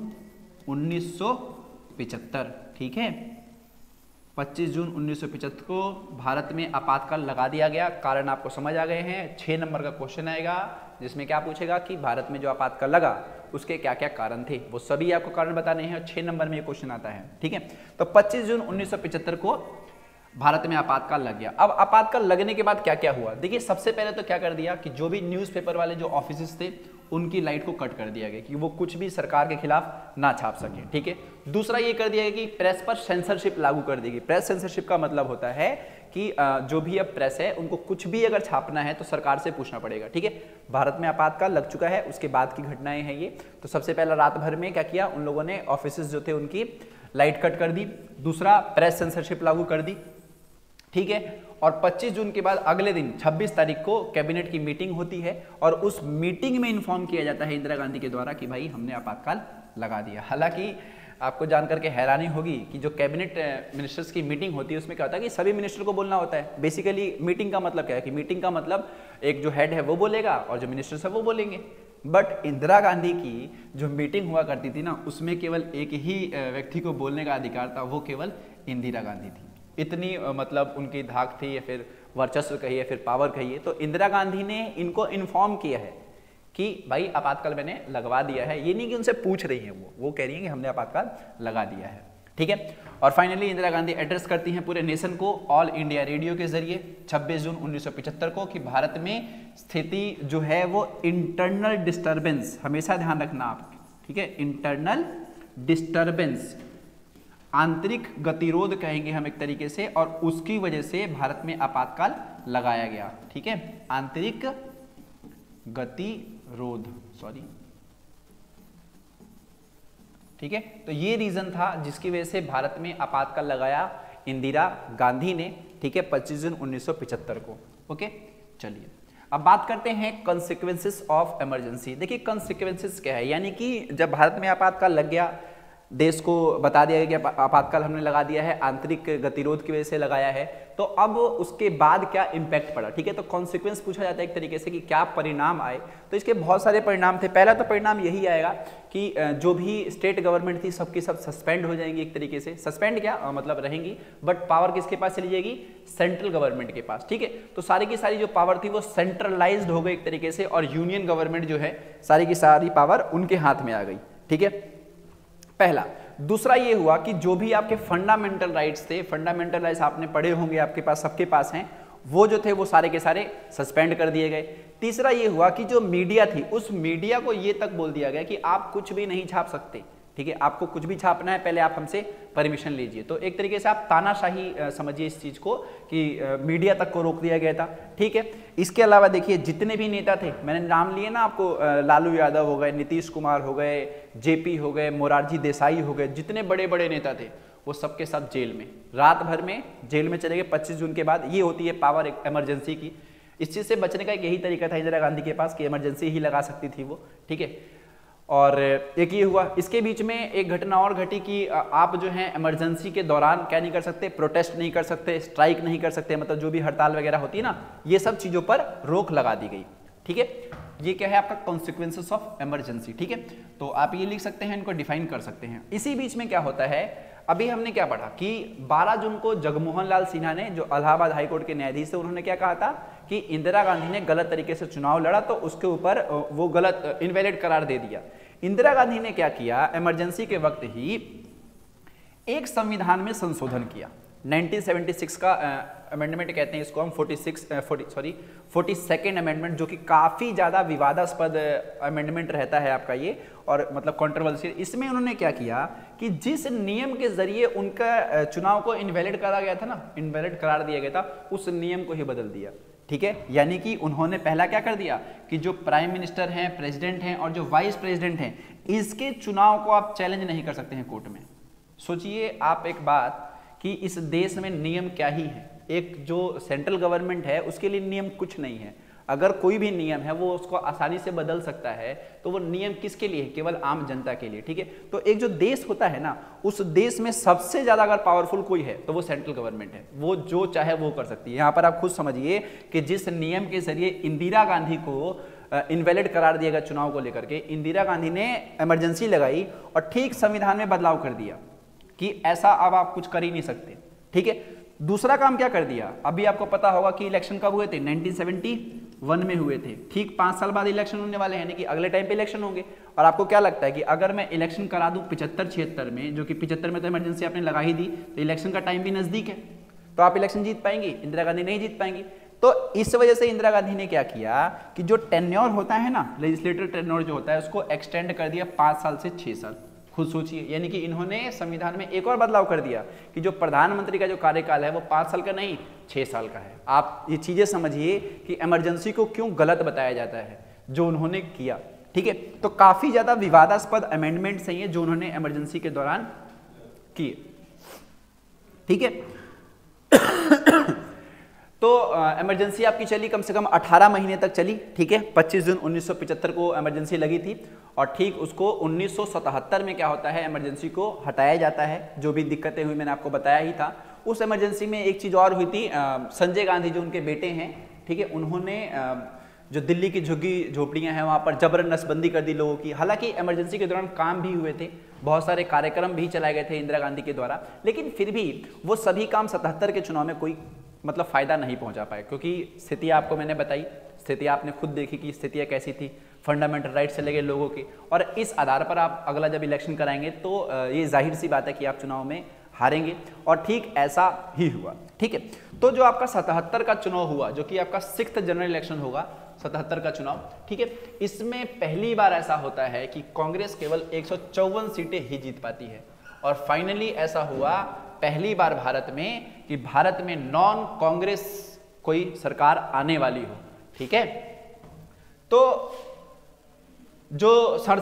1975, ठीक है। 25 जून 1975 को भारत में आपातकाल लगा दिया गया। कारण आपको समझ आ गए हैं। 6 नंबर का क्वेश्चन आएगा जिसमें क्या पूछेगा कि भारत में जो आपातकाल लगा उसके क्या क्या कारण थे, वो सभी आपको कारण बताने हैं और 6 नंबर में ये क्वेश्चन आता है, ठीक है। तो 25 जून 1975 को भारत में आपातकाल लग गया। अब आपातकाल लगने के बाद क्या क्या हुआ, देखिए सबसे पहले तो क्या कर दिया कि जो भी न्यूज़पेपर वाले जो ऑफिसेस थे उनकी लाइट को कट कर दिया गया कि वो कुछ भी सरकार के खिलाफ ना छाप सके, ठीक है। दूसरा ये कर दिया गया कि प्रेस पर सेंसरशिप लागू कर दी गई। प्रेस सेंसरशिप का मतलब होता है कि जो भी अब प्रेस है उनको कुछ भी अगर छापना है तो सरकार से पूछना पड़ेगा, ठीक है। भारत में आपातकाल लग चुका है, उसके बाद की घटनाएं हैं ये। तो सबसे पहला रात भर में क्या किया, उन लोगों ने ऑफिसेस जो थे उनकी लाइट कट कर दी। दूसरा प्रेस सेंसरशिप लागू कर दी, ठीक है। और 25 जून के बाद अगले दिन 26 तारीख को कैबिनेट की मीटिंग होती है और उस मीटिंग में इन्फॉर्म किया जाता है इंदिरा गांधी के द्वारा कि भाई हमने आपातकाल लगा दिया। हालांकि आपको जानकर के हैरानी होगी कि जो कैबिनेट मिनिस्टर्स की मीटिंग होती है उसमें क्या होता है कि सभी मिनिस्टर को बोलना होता है। बेसिकली मीटिंग का मतलब क्या है कि मीटिंग का मतलब एक जो हेड है वो बोलेगा और जो मिनिस्टर्स है वो बोलेंगे। बट इंदिरा गांधी की जो मीटिंग हुआ करती थी ना, उसमें केवल एक ही व्यक्ति को बोलने का अधिकार था, वो केवल इंदिरा गांधी थी। इतनी मतलब उनकी धाक थी या फिर वर्चस्व कहिए फिर पावर कहिए। तो इंदिरा गांधी ने इनको इन्फॉर्म किया है कि भाई आपातकाल मैंने लगवा दिया है। ये नहीं कि उनसे पूछ रही हैं, वो कह रही हैं कि हमने आपातकाल लगा दिया है, ठीक है। और फाइनली इंदिरा गांधी एड्रेस करती हैं पूरे नेशन को ऑल इंडिया रेडियो के जरिए 26 जून 1975 को कि भारत में स्थिति जो है वो इंटरनल डिस्टर्बेंस, हमेशा ध्यान रखना आप, ठीक है, इंटरनल डिस्टर्बेंस, आंतरिक गतिरोध कहेंगे हम एक तरीके से, और उसकी वजह से भारत में आपातकाल लगाया गया, ठीक है। आंतरिक गतिरोध ठीक है, तो ये रीजन था जिसकी वजह से भारत में आपातकाल लगाया इंदिरा गांधी ने, ठीक है, 25 जून 1975 को। ओके, चलिए अब बात करते हैं कॉन्सिक्वेंसेस ऑफ इमरजेंसी। देखिए कॉन्सिक्वेंसेस क्या है, यानी कि जब भारत में आपातकाल लग गया, देश को बता दिया गया कि आपातकाल हमने लगा दिया है, आंतरिक गतिरोध की वजह से लगाया है, तो अब उसके बाद क्या इम्पैक्ट पड़ा, ठीक है, तो कॉन्सिक्वेंस पूछा जाता है एक तरीके से कि क्या परिणाम आए। तो इसके बहुत सारे परिणाम थे। पहला तो परिणाम यही आएगा कि जो भी स्टेट गवर्नमेंट थी सबकी सब सस्पेंड हो जाएंगी, एक तरीके से सस्पेंड क्या मतलब रहेंगी, बट पावर किसके पास चली जाएगी, सेंट्रल गवर्नमेंट के पास, ठीक है। तो सारी की सारी जो पावर थी वो सेंट्रलाइज्ड हो गई एक तरीके से, और यूनियन गवर्नमेंट जो है सारी की सारी पावर उनके हाथ में आ गई, ठीक है, पहला। दूसरा ये हुआ कि जो भी आपके फंडामेंटल राइट्स थे, फंडामेंटल राइट्स आपने पढ़े होंगे, आपके पास सबके पास हैं, वो जो थे वो सारे के सारे सस्पेंड कर दिए गए। तीसरा ये हुआ कि जो मीडिया थी उस मीडिया को ये तक बोल दिया गया कि आप कुछ भी नहीं छाप सकते, ठीक है, आपको कुछ भी छापना है पहले आप हमसे परमिशन लीजिए। तो एक तरीके से आप तानाशाही समझिए इस चीज को कि मीडिया तक को रोक दिया गया था, ठीक है। इसके अलावा देखिए जितने भी नेता थे, मैंने नाम लिए ना आपको, लालू यादव हो गए, नीतीश कुमार हो गए, जेपी हो गए, मोरारजी देसाई हो गए, जितने बड़े बड़े नेता थे वो सबके सब जेल में, रात भर में जेल में चले गए 25 जून के बाद। ये होती है पावर एक इमरजेंसी की। इस चीज से बचने का एक यही तरीका था इंदिरा गांधी के पास कि इमरजेंसी ही लगा सकती थी वो, ठीक है। और एक ये हुआ, इसके बीच में एक घटना और घटी कि आप जो है इमरजेंसी के दौरान क्या नहीं कर सकते, प्रोटेस्ट नहीं कर सकते, स्ट्राइक नहीं कर सकते, मतलब जो भी हड़ताल वगैरह होती है ना, ये सब चीजों पर रोक लगा दी गई, ठीक है। ये क्या है आपका कॉन्सिक्वेंसेस ऑफ इमरजेंसी, ठीक है। तो आप ये लिख सकते हैं, इनको डिफाइन कर सकते हैं। इसी बीच में क्या होता है, अभी हमने क्या पढ़ा कि 12 जून को जगमोहन लाल सिन्हा ने, जो इलाहाबाद हाईकोर्ट के न्यायाधीश थे, उन्होंने क्या कहा था कि इंदिरा गांधी ने गलत तरीके से चुनाव लड़ा, तो उसके ऊपर वो गलत इनवैलिड करार दे दिया। इंदिरा गांधी ने क्या किया, इमरजेंसी के वक्त ही एक संविधान में संशोधन किया। 1976 का अमेंडमेंट कहते हैं इसको हम, 42nd अमेंडमेंट, जो कि काफी ज्यादा विवादास्पद अमेंडमेंट रहता है आपका ये, और मतलब कंट्रोवर्शियल। इसमें उन्होंने क्या किया कि जिस नियम के जरिए उनका चुनाव को इनवैलिड करा गया था ना, इनवैलिड करार दिया गया था, उस नियम को ही बदल दिया, ठीक है। यानी कि उन्होंने पहला क्या कर दिया कि जो प्राइम मिनिस्टर हैं, प्रेसिडेंट हैं और जो वाइस प्रेसिडेंट हैं, इसके चुनाव को आप चैलेंज नहीं कर सकते हैं कोर्ट में। सोचिए आप एक बात कि इस देश में नियम क्या ही है, एक जो सेंट्रल गवर्नमेंट है उसके लिए नियम कुछ नहीं है। अगर कोई भी नियम है वो उसको आसानी से बदल सकता है, तो वो नियम किसके लिए है, केवल आम जनता के लिए, ठीक है। तो एक जो देश होता है ना, उस देश में सबसे ज्यादा अगर पावरफुल कोई है तो वो सेंट्रल गवर्नमेंट है, वो जो चाहे वो कर सकती है। यहाँ पर आप खुद समझिए कि जिस नियम के जरिए इंदिरा गांधी को इनवैलिड करार दिया गया चुनाव को लेकर के, इंदिरा गांधी ने इमरजेंसी लगाई और ठीक संविधान में बदलाव कर दिया कि ऐसा अब आप कुछ कर ही नहीं सकते, ठीक है। दूसरा काम क्या कर दिया, अभी आपको पता होगा कि इलेक्शन कब हुए थे, 1971 में हुए थे, ठीक 5 साल बाद इलेक्शन होने वाले हैं, यानी कि अगले टाइम पे इलेक्शन होंगे। और आपको क्या लगता है कि अगर मैं इलेक्शन करा दूं 75-76 में, जो कि 75 में तो इमरजेंसी आपने लगा ही दी, तो इलेक्शन का टाइम भी नजदीक है, तो आप इलेक्शन जीत पाएंगी, इंदिरा गांधी नहीं जीत पाएंगी। तो इस वजह से इंदिरा गांधी ने क्या किया कि जो टेन्योर होता है ना, लेजिस्लेटिव टेन्योर जो होता है, उसको एक्सटेंड कर दिया 5 साल से 6 साल। खुद सोचिए, यानी कि इन्होंने संविधान में एक और बदलाव कर दिया कि जो प्रधानमंत्री का जो कार्यकाल है वो 5 साल का नहीं 6 साल का है। आप ये चीजें समझिए कि इमरजेंसी को क्यों गलत बताया जाता है जो उन्होंने किया, ठीक है। तो काफी ज्यादा विवादास्पद अमेंडमेंट्स हैं ये जो उन्होंने इमरजेंसी के दौरान किए, ठीक है। तो इमरजेंसी आपकी चली कम से कम 18 महीने तक चली, ठीक है। 25 जून 1975 को इमरजेंसी लगी थी और ठीक उसको 1977 में क्या होता है, इमरजेंसी को हटाया जाता है। जो भी दिक्कतें हुई मैंने आपको बताया ही था। उस इमरजेंसी में एक चीज और हुई थी, संजय गांधी जो उनके बेटे हैं, ठीक है, उन्होंने जो दिल्ली की झुग्गी झोपड़ियां हैं वहां पर जबरन नसबंदी कर दी लोगों की। हालांकि इमरजेंसी के दौरान काम भी हुए थे, बहुत सारे कार्यक्रम भी चलाए गए थे इंदिरा गांधी के द्वारा, लेकिन फिर भी वो सभी काम 77 के चुनाव में कोई मतलब फायदा नहीं पहुंचा पाए, क्योंकि स्थिति आपको मैंने बताई, स्थिति आपने खुद देखी कि स्थितियां कैसी थी, फंडामेंटल राइट से लगे लोगों की। और इस आधार पर आप अगला जब इलेक्शन कराएंगे तो ये जाहिर सी बात है कि आप चुनाव में हारेंगे, और ठीक ऐसा ही हुआ, ठीक है। तो जो आपका 77 का चुनाव हुआ, जो कि आपका 6th जनरल इलेक्शन होगा 77 का चुनाव, ठीक है, इसमें पहली बार ऐसा होता है कि कांग्रेस केवल 154 सीटें ही जीत पाती है। और फाइनली ऐसा हुआ पहली बार भारत में कि भारत में नॉन कांग्रेस कोई सरकार आने वाली हो, ठीक है। तो जो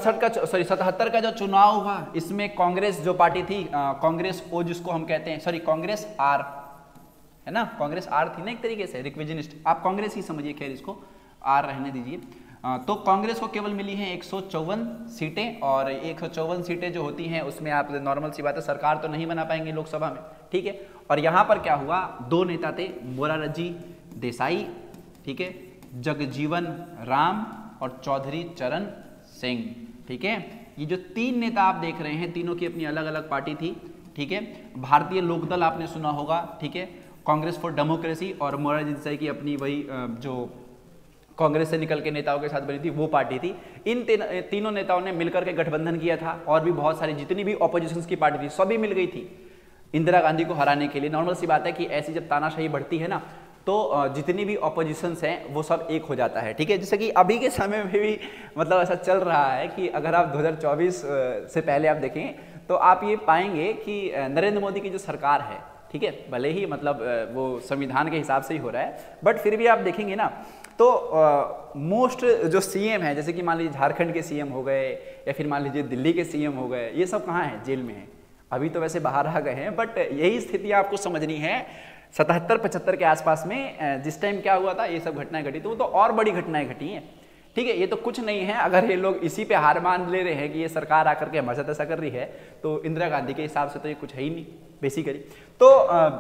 77 का जो चुनाव हुआ, इसमें कांग्रेस जो पार्टी थी, कांग्रेस ओ जिसको हम कहते हैं, सॉरी कांग्रेस आर है ना, कांग्रेस आर थी ना एक तरीके से, रिक्विजनिस्ट, आप कांग्रेस ही समझिए, खैर इसको आर रहने दीजिए। तो कांग्रेस को केवल मिली हैं 154 सीटें, और 154 सीटें जो होती हैं उसमें आप नॉर्मल सी बात है सरकार तो नहीं बना पाएंगे लोकसभा में, ठीक है। और यहाँ पर क्या हुआ, दो नेता थे, मोरारजी देसाई, ठीक है, जगजीवन राम और चौधरी चरण सिंह, ठीक है। ये जो तीन नेता आप देख रहे हैं, तीनों की अपनी अलग अलग पार्टी थी, ठीक है। भारतीय लोकदल आपने सुना होगा, ठीक है, कांग्रेस फॉर डेमोक्रेसी, और मोरारजी देसाई की अपनी वही जो कांग्रेस से निकल के नेताओं के साथ बनी थी वो पार्टी थी। इन तीनों नेताओं ने मिलकर के गठबंधन किया था, और भी बहुत सारी जितनी भी ऑपोजिशन की पार्टी थी सभी मिल गई थी इंदिरा गांधी को हराने के लिए। नॉर्मल सी बात है कि ऐसी जब तानाशाही बढ़ती है ना, तो जितनी भी ऑपोजिशंस हैं वो सब एक हो जाता है, ठीक है। जैसे कि अभी के समय में भी मतलब ऐसा चल रहा है कि अगर आप 2024 से पहले आप देखें तो आप ये पाएंगे कि नरेंद्र मोदी की जो सरकार है, ठीक है, भले ही मतलब वो संविधान के हिसाब से ही हो रहा है, बट फिर भी आप देखेंगे ना तो मोस्ट जो सीएम है, जैसे कि मान लीजिए झारखंड के सीएम हो गए, या फिर मान लीजिए दिल्ली के सीएम हो गए, ये सब कहाँ हैं, जेल में हैं। अभी तो वैसे बाहर आ गए हैं, बट यही स्थिति आपको समझनी है। 77-75 के आसपास में जिस टाइम क्या हुआ था, ये सब घटनाएं घटी, तो वो तो और बड़ी घटनाएं घटी हैं, ठीक है। ये तो कुछ नहीं है, अगर ये लोग इसी पे हार मान ले रहे हैं कि ये सरकार आकर के हमारे साथ ऐसा कर रही है, तो इंदिरा गांधी के हिसाब से तो ये कुछ है ही नहीं बेसिकली। तो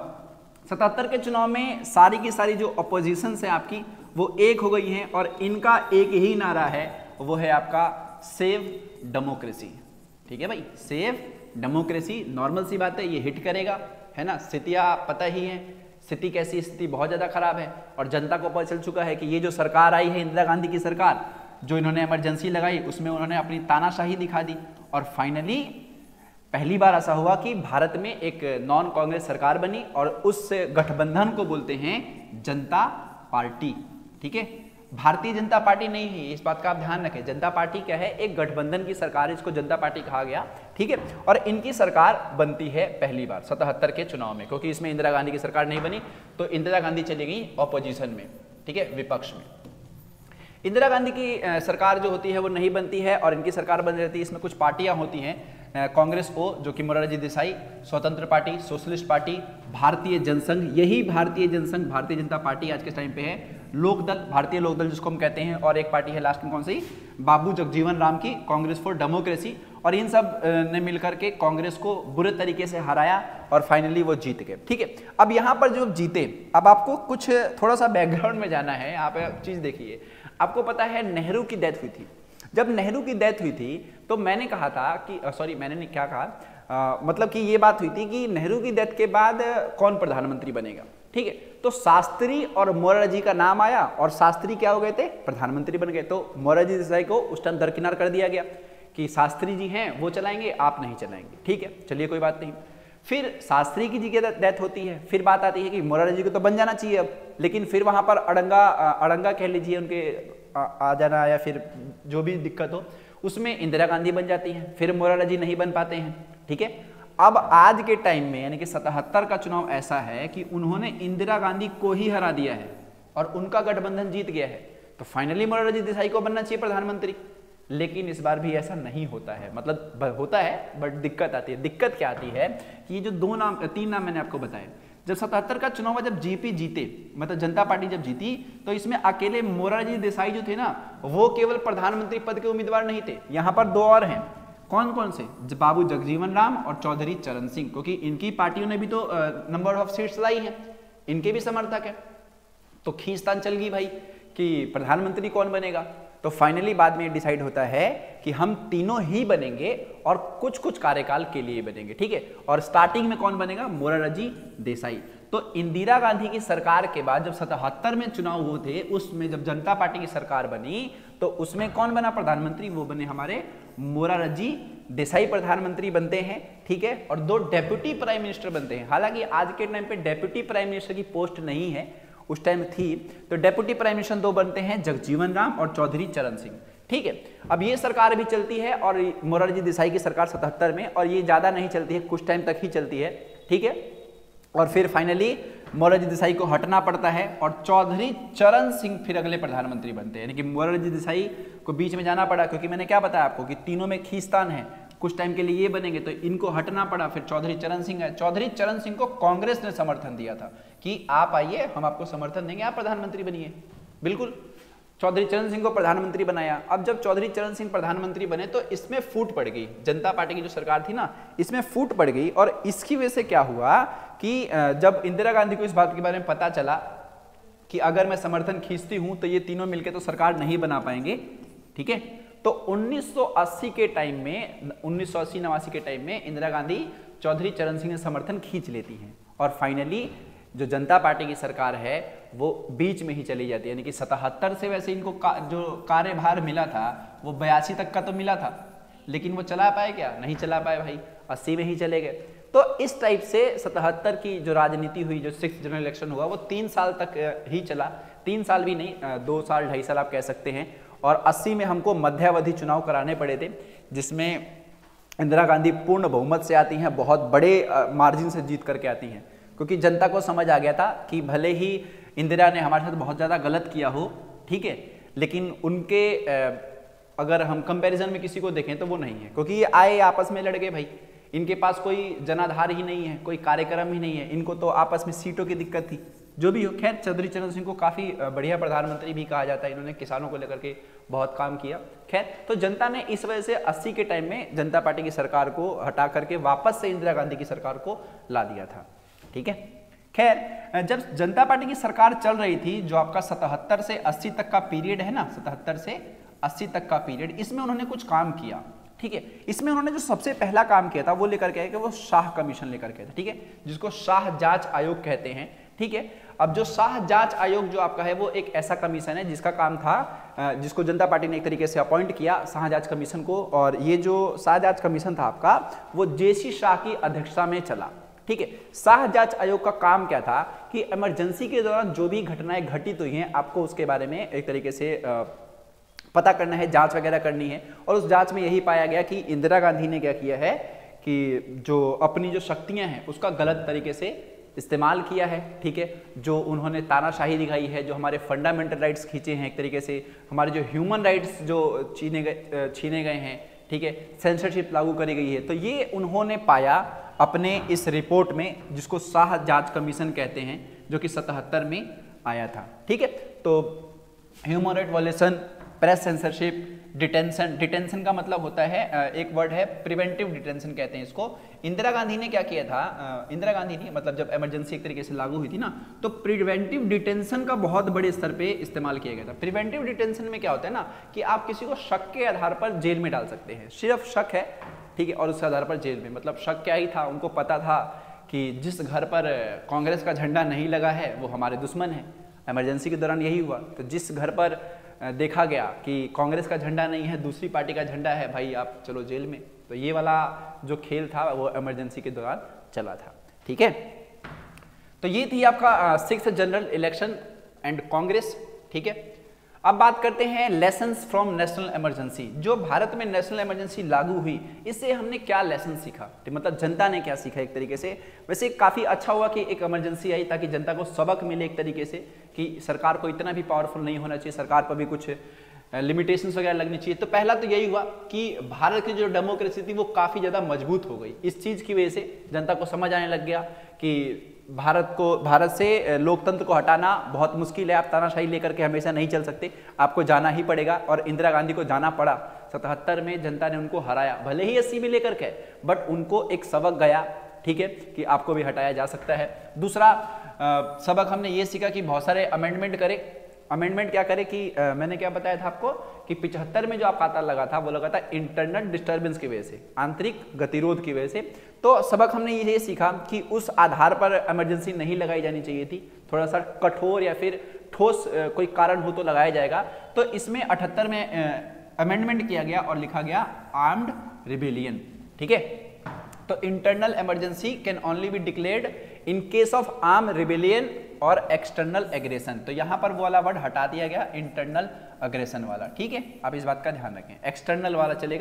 77 के चुनाव में सारी की सारी जो अपोजिशन है आपकी वो एक हो गई हैं, और इनका एक ही नारा है, वो है आपका सेव डेमोक्रेसी, ठीक है भाई, सेव डेमोक्रेसी। नॉर्मल सी बात है, ये हिट करेगा, है ना। स्थितियां पता ही है, स्थिति कैसी, स्थिति बहुत ज़्यादा खराब है, और जनता को पता चल चुका है कि ये जो सरकार आई है इंदिरा गांधी की सरकार, जो इन्होंने इमरजेंसी लगाई उसमें उन्होंने अपनी तानाशाही दिखा दी, और फाइनली पहली बार ऐसा हुआ कि भारत में एक नॉन कांग्रेस सरकार बनी, और उस गठबंधन को बोलते हैं जनता पार्टी, ठीक है। भारतीय जनता पार्टी नहीं है, इस बात का आप ध्यान रखें। जनता पार्टी क्या है, एक गठबंधन की सरकार, इसको जनता पार्टी कहा गया, ठीक है। और इनकी सरकार बनती है पहली बार 77 के चुनाव में, क्योंकि इसमें इंदिरा गांधी की सरकार नहीं बनी, तो इंदिरा गांधी चली गई ऑपोजिशन में, ठीक है, विपक्ष में। इंदिरा गांधी की सरकार जो होती है वो नहीं बनती है, और इनकी सरकार बन रहती है। इसमें कुछ पार्टियां होती हैं, कांग्रेस ओ जो कि मोरारजी देसाई, स्वतंत्र पार्टी, सोशलिस्ट पार्टी, भारतीय जनसंघ, यही भारतीय जनसंघ भारतीय जनता पार्टी आज के टाइम पे है, लोकदल, भारतीय लोकदल जिसको हम कहते हैं, और एक पार्टी है लास्ट में कौन सी, बाबू जगजीवन राम की कांग्रेस फॉर डेमोक्रेसी। और इन सब ने मिलकर के कांग्रेस को बुरे तरीके से हराया, और फाइनली वो जीत गए, ठीक है। अब यहाँ पर जो जीते, अब आपको कुछ थोड़ा सा बैकग्राउंड में जाना है, यहाँ पे चीज देखिए। आपको पता है नेहरू की डेथ हुई थी। जब नेहरू की डेथ हुई थी तो मैंने कहा था कि सॉरी मैंने क्या कहा, मतलब कि ये बात हुई थी कि नेहरू की डेथ के बाद कौन प्रधानमंत्री बनेगा, ठीक है। तो शास्त्री और मोरारजी का नाम आया, और शास्त्री क्या हो गए थे, प्रधानमंत्री बन गए। तो मोरारजी देसाई को उस टाइम दरकिनार कर दिया गया कि शास्त्री जी हैं वो चलाएंगे, आप नहीं चलाएंगे, ठीक है, चलिए कोई बात नहीं। फिर शास्त्री की जी की डेथ होती है, फिर बात आती है कि मोरारजी को तो बन जाना चाहिए अब, लेकिन फिर वहां पर अड़ंगा कह लीजिए उनके आ जाना, या फिर जो भी दिक्कत हो, उसमें इंदिरा गांधी बन जाती हैं, फिर मोरारजी नहीं बन पाते हैं, ठीक है। अब आज के टाइम में यानी कि 77 का चुनाव ऐसा है कि उन्होंने इंदिरा गांधी को ही हरा दिया है, और उनका गठबंधन जीत गया है। तो फाइनली मोरारजी देसाई को बनना चाहिए प्रधानमंत्री, लेकिन इस बार भी ऐसा नहीं होता है। मतलब होता है बट दिक्कत आती है। दिक्कत क्या आती है कि ये जो तीन नाम मैंने आपको बताए, जब 77 का चुनाव जब जीपी जीते, मतलब जनता पार्टी जब जीती, तो इसमें अकेले मोरारजी देसाई जो थे ना, वो केवल प्रधानमंत्री पद के उम्मीदवार नहीं थे। यहाँ पर दो और हैं, कौन कौन से, बाबू जगजीवन राम और चौधरी चरण सिंह, क्योंकि इनकी पार्टियों ने भी तो नंबर ऑफ सीट्स लाई है, इनके भी समर्थक है। तो खींचतान चल गई भाई कि प्रधानमंत्री कौन बनेगा। तो फाइनली बाद में डिसाइड होता है कि हम तीनों ही बनेंगे, और कुछ कुछ कार्यकाल के लिए बनेंगे, ठीक है। और स्टार्टिंग में कौन बनेगा, मोरारजी देसाई। तो इंदिरा गांधी की सरकार के बाद जब 77 में चुनाव हुए थे, उसमें जब जनता पार्टी की सरकार बनी, तो उसमें कौन बना प्रधानमंत्री, वो बने हमारे मोरारजी देसाई प्रधानमंत्री बनते हैं, ठीक है। और दो डेप्यूटी प्राइम मिनिस्टर बनते हैं। हालांकि आज के टाइम पे डेप्यूटी प्राइम मिनिस्टर की पोस्ट नहीं है, उस टाइम थी। तो डेप्यूटी प्राइम मिनिस्टर दो बनते हैं, जगजीवन राम और चौधरी चरण सिंह, ठीक है। अब ये सरकार भी चलती है, और मोरारजी देसाई की सरकार 77 में, और ये ज्यादा नहीं चलती है, कुछ टाइम तक ही चलती है, ठीक है। और फिर फाइनली मोरारजी देसाई को हटना पड़ता है और चौधरी चरण सिंह फिर अगले प्रधानमंत्री बनते हैं। यानी कि मोरारजी देसाई को बीच में जाना पड़ा, क्योंकि मैंने क्या बताया आपको कि तीनों में खींचतान है, कुछ टाइम के लिए ये बनेंगे तो इनको हटना पड़ा। फिर चौधरी चरण सिंह है। चौधरी चरण सिंह को कांग्रेस ने समर्थन दिया था कि आप आइए, हम आपको समर्थन देंगे, आप प्रधानमंत्री बनिए। बिल्कुल, चौधरी चरण सिंह को प्रधानमंत्री बनाया। अब जब चौधरी चरण सिंह प्रधानमंत्री बने तो इसमें फूट पड़ गई, जनता पार्टी की जो सरकार थी ना, इसमें फूट पड़ गई। और इसकी वजह से क्या हुआ कि जब इंदिरा गांधी को इस बात के बारे में पता चला कि अगर मैं समर्थन खींचती हूं तो ये तीनों मिलकर तो सरकार नहीं बना पाएंगे, ठीक है, तो 1980 के टाइम में, 1980-89 के टाइम में इंदिरा गांधी चौधरी चरण सिंह से समर्थन खींच लेती हैं और फाइनली जो जनता पार्टी की सरकार है वो बीच में ही चली जाती है। यानी कि 77 से वैसे इनको जो कार्यभार मिला था वो 82 तक का तो मिला था, लेकिन वो चला पाए क्या? नहीं चला पाए भाई, 80 में ही चले गए। तो इस टाइप से 77 की जो राजनीति हुई, जो 6th जनरल इलेक्शन हुआ, वो 3 साल तक ही चला। 3 साल भी नहीं, 2 साल 2.5 साल आप कह सकते हैं। और 80 में हमको मध्यावधि चुनाव कराने पड़े थे, जिसमें इंदिरा गांधी पूर्ण बहुमत से आती हैं, बहुत बड़े मार्जिन से जीत करके आती हैं, क्योंकि जनता को समझ आ गया था कि भले ही इंदिरा ने हमारे साथ बहुत ज़्यादा गलत किया हो, ठीक है, लेकिन उनके अगर हम कंपैरिजन में किसी को देखें तो वो नहीं है, क्योंकि ये आए आपस में लड़ गए भाई, इनके पास कोई जनाधार ही नहीं है, कोई कार्यक्रम ही नहीं है, इनको तो आपस में सीटों की दिक्कत थी। जो भी हो, खैर चौधरी चरण सिंह को काफ़ी बढ़िया प्रधानमंत्री भी कहा जाता है, इन्होंने किसानों को लेकर के बहुत काम किया। खैर, तो जनता ने इस वजह से 80 के टाइम में जनता पार्टी की सरकार को हटा करके वापस से इंदिरा गांधी की सरकार को ला दिया था, ठीक है। खैर, जब जनता पार्टी की सरकार चल रही थी, जो आपका 77 से 80 तक का पीरियड है ना, 77 से 80 तक का पीरियड, इसमें उन्होंने कुछ काम किया, ठीक है। इसमें उन्होंने जो सबसे पहला काम किया था वो लेकर के आए कि वो शाह कमीशन लेकर के आए थे, ठीक है, जिसको शाह जांच आयोग कहते हैं, ठीक है। अब जो शाह जांच आयोग जो आपका है वो एक ऐसा कमीशन है जिसका काम था, जिसको जनता पार्टी ने एक तरीके से अपॉइंट किया शाह जांच कमीशन को, और ये जो शाह जांच कमीशन था आपका वो जेसी शाह की अध्यक्षता में चला, ठीक है। शाह जांच आयोग का काम क्या था कि इमरजेंसी के दौरान जो भी घटनाएं घटित हुई हैं आपको उसके बारे में एक तरीके से पता करना है, जांच वगैरह करनी है। और उस जांच में यही पाया गया कि इंदिरा गांधी ने क्या किया है कि जो अपनी जो शक्तियां हैं उसका गलत तरीके से इस्तेमाल किया है, ठीक है। जो उन्होंने तानाशाही दिखाई है, जो हमारे फंडामेंटल राइट्स खींचे हैं, एक तरीके से हमारे जो ह्यूमन राइट्स जो छीने गए हैं, ठीक है, सेंसरशिप लागू करी गई है, तो ये उन्होंने पाया अपने इस रिपोर्ट में, जिसको शाह जांच कमीशन कहते हैं, जो कि 77 में आया था, ठीक है। तो human right violation, press censorship, detention, detention का मतलब होता है, एक वर्ड है प्रिवेंटिव डिटेंशन कहते हैं इसको। इंदिरा गांधी ने क्या किया था, इंदिरा गांधी ने मतलब जब इमरजेंसी एक तरीके से लागू हुई थी ना, तो प्रिवेंटिव डिटेंशन का बहुत बड़े स्तर पे इस्तेमाल किया गया था। प्रिवेंटिव डिटेंशन में क्या होता है ना कि आप किसी को शक के आधार पर जेल में डाल सकते हैं, सिर्फ शक है, ठीक है, और उसके आधार पर जेल में। मतलब शक क्या ही था, उनको पता था कि जिस घर पर कांग्रेस का झंडा नहीं लगा है वो हमारे दुश्मन है। इमरजेंसी के दौरान यही हुआ, तो जिस घर पर देखा गया कि कांग्रेस का झंडा नहीं है, दूसरी पार्टी का झंडा है, भाई आप चलो जेल में। तो ये वाला जो खेल था वो इमरजेंसी के दौरान चला था, ठीक है। तो ये थी आपका 6th general election and Congress, ठीक है। अब बात करते हैं लेसन्स फ्रॉम नेशनल इमरजेंसी। जो भारत में नेशनल इमरजेंसी लागू हुई, इससे हमने क्या लेसन सीखा, तो मतलब जनता ने क्या सीखा एक तरीके से। वैसे काफ़ी अच्छा हुआ कि एक इमरजेंसी आई, ताकि जनता को सबक मिले एक तरीके से कि सरकार को इतना भी पावरफुल नहीं होना चाहिए, सरकार पर भी कुछ लिमिटेशंस वगैरह लगनी चाहिए। तो पहला तो यही हुआ कि भारत की जो डेमोक्रेसी थी वो काफ़ी ज़्यादा मजबूत हो गई। इस चीज़ की वजह से जनता को समझ आने लग गया कि भारत से लोकतंत्र को हटाना बहुत मुश्किल है, आप तानाशाही लेकर के हमेशा नहीं चल सकते, आपको जाना ही पड़ेगा। और इंदिरा गांधी को जाना पड़ा, 77 में जनता ने उनको हराया, भले ही 80 में लेकर के, बट उनको एक सबक गया, ठीक है, कि आपको भी हटाया जा सकता है। दूसरा सबक हमने ये सीखा कि बहुत सारे अमेंडमेंट करे। अमेंडमेंट क्या करे कि मैंने क्या बताया था आपको कि 75 में जो आप खाता लगा था वो लगा था इंटरनल डिस्टर्बेंस की वजह से, आंतरिक गतिरोध की वजह से। तो सबक हमने ये सीखा कि उस आधार पर इमरजेंसी नहीं लगाई जानी चाहिए थी, थोड़ा सा कठोर या फिर ठोस कोई कारण हो तो लगाया जाएगा। तो इसमें 78 में अमेंडमेंट किया गया और लिखा गया आर्म्ड रिबेलियन, ठीक है। तो internal emergency can only be declared in case of arm rebellion और एक्सटर्नल एग्रेशन। तो यहां पर वो वाला वर्ड हटा दिया गया, इंटरनल अग्रेशन वाला, ठीक है। आप इस बात का ध्यान रखें, एक्सटर्नल वाला चलेगा,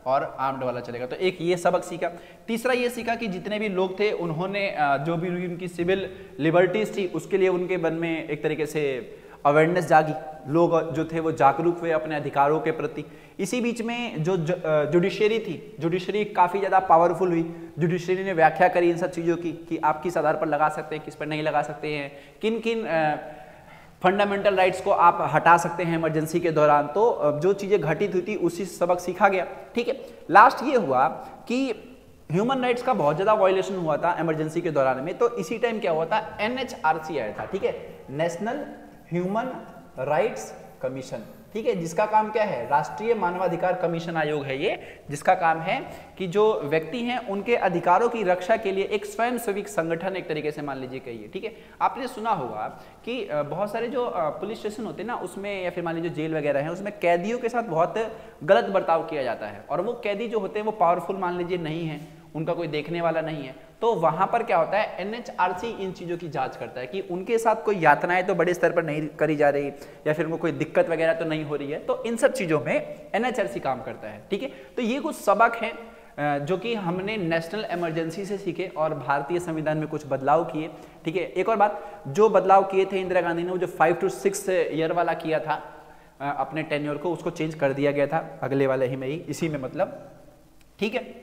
और आर्म्ड वाला चलेगा। तो एक ये सबक सीखा। तीसरा ये सीखा कि जितने भी लोग थे उन्होंने जो भी उनकी सिविल लिबर्टीज थी उसके लिए उनके मन में एक तरीके से अवेयरनेस जागी, लोग जो थे वो जागरूक हुए अपने अधिकारों के प्रति। इसी बीच में जो जुडिशरी थी, जुडिशरी काफ़ी ज़्यादा पावरफुल हुई। जुडिशरी ने व्याख्या करी इन सब चीज़ों की कि आप किस आधार पर लगा सकते हैं, किस पर नहीं लगा सकते हैं, किन किन फंडामेंटल राइट्स को आप हटा सकते हैं इमरजेंसी के दौरान। तो जो चीज़ें घटित हुई थी उसी सबक सीखा गया। ठीक है, लास्ट ये हुआ कि ह्यूमन राइट्स का बहुत ज़्यादा वायलेशन हुआ था इमरजेंसी के दौरान में। तो इसी टाइम क्या हुआ था, NHRC आया था, ठीक है, नेशनल ह्यूमन राइट्स कमीशन, ठीक है, जिसका काम क्या है, राष्ट्रीय मानवाधिकार कमीशन आयोग है ये, जिसका काम है कि जो व्यक्ति हैं उनके अधिकारों की रक्षा के लिए एक स्वयंसेवी संगठन एक तरीके से मान लीजिए कहिए। ठीक है, आपने सुना होगा कि बहुत सारे जो पुलिस स्टेशन होते हैं ना उसमें, या फिर मान लीजिए जेल वगैरह है, उसमें कैदियों के साथ बहुत गलत बर्ताव किया जाता है। और वो कैदी जो होते हैं वो पावरफुल मान लीजिए नहीं है, उनका कोई देखने वाला नहीं है। तो वहां पर क्या होता है, NHRC इन चीजों की जांच करता है कि उनके साथ कोई यातनाएं तो बड़े स्तर पर नहीं करी जा रही, या फिर उनको कोई दिक्कत वगैरह तो नहीं हो रही है। तो इन सब चीजों में NHRC काम करता है। ठीक है, तो ये कुछ सबक हैं जो कि हमने नेशनल इमरजेंसी से सीखे और भारतीय संविधान में कुछ बदलाव किए। ठीक है, एक और बात, जो बदलाव किए थे इंदिरा गांधी ने, वो जो 5 to 6 ईयर वाला किया था अपने टेन्योर को, उसको चेंज कर दिया गया था अगले वाले ही में ही, इसी में मतलब। ठीक है,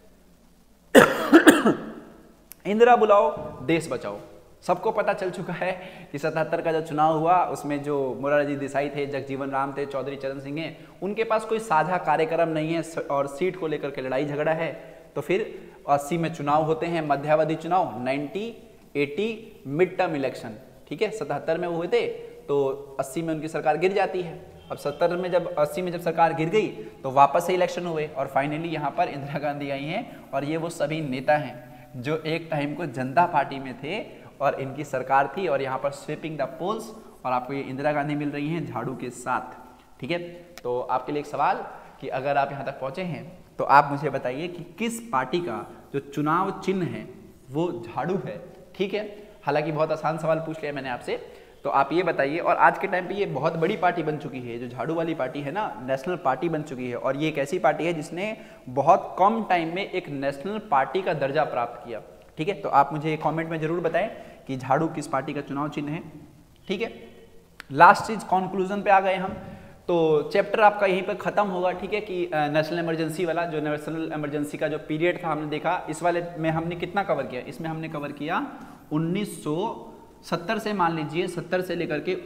इंदिरा बुलाओ देश बचाओ, सबको पता चल चुका है कि 77 का जो चुनाव हुआ उसमें जो मोरारजी देसाई थे, जगजीवन राम थे, चौधरी चरण सिंह हैं, उनके पास कोई साझा कार्यक्रम नहीं है और सीट को लेकर के लड़ाई झगड़ा है। तो फिर 80 में चुनाव होते हैं, मध्यावधि चुनाव, 90, 80 मिड टर्म इलेक्शन। ठीक है, 77 में वो हुए थे तो 80 में उनकी सरकार गिर जाती है। अब 70 में जब 80 में जब सरकार गिर गई तो वापस से इलेक्शन हुए और फाइनली यहाँ पर इंदिरा गांधी आई हैं। और ये वो सभी नेता हैं जो एक टाइम को जनता पार्टी में थे और इनकी सरकार थी, और यहाँ पर स्वीपिंग द पोल्स, और आपको ये इंदिरा गांधी मिल रही हैं झाड़ू के साथ। ठीक है, तो आपके लिए एक सवाल कि अगर आप यहाँ तक पहुँचे हैं तो आप मुझे बताइए कि किस पार्टी का जो चुनाव चिन्ह है वो झाड़ू है। ठीक है, हालांकि बहुत आसान सवाल पूछ लिया मैंने आपसे, तो आप ये बताइए। और आज के टाइम पे ये बहुत बड़ी पार्टी बन चुकी है, जो झाड़ू वाली पार्टी है ना, नेशनल पार्टी बन चुकी है। और ये एक ऐसी पार्टी है जिसने बहुत कम टाइम में एक नेशनल पार्टी का दर्जा प्राप्त किया। ठीक है, तो आप मुझे कमेंट में जरूर बताएं कि झाड़ू किस पार्टी का चुनाव चिन्ह है। ठीक है, लास्ट चीज कंक्लूजन पे आ गए हम, तो चैप्टर आपका यहीं पर खत्म होगा। ठीक है, कि नेशनल इमरजेंसी वाला, जो नेशनल इमरजेंसी का जो पीरियड था हमने देखा, इस वाले में हमने कितना कवर किया, इसमें हमने कवर किया 1970 से, मान लीजिए 70 से लेकर के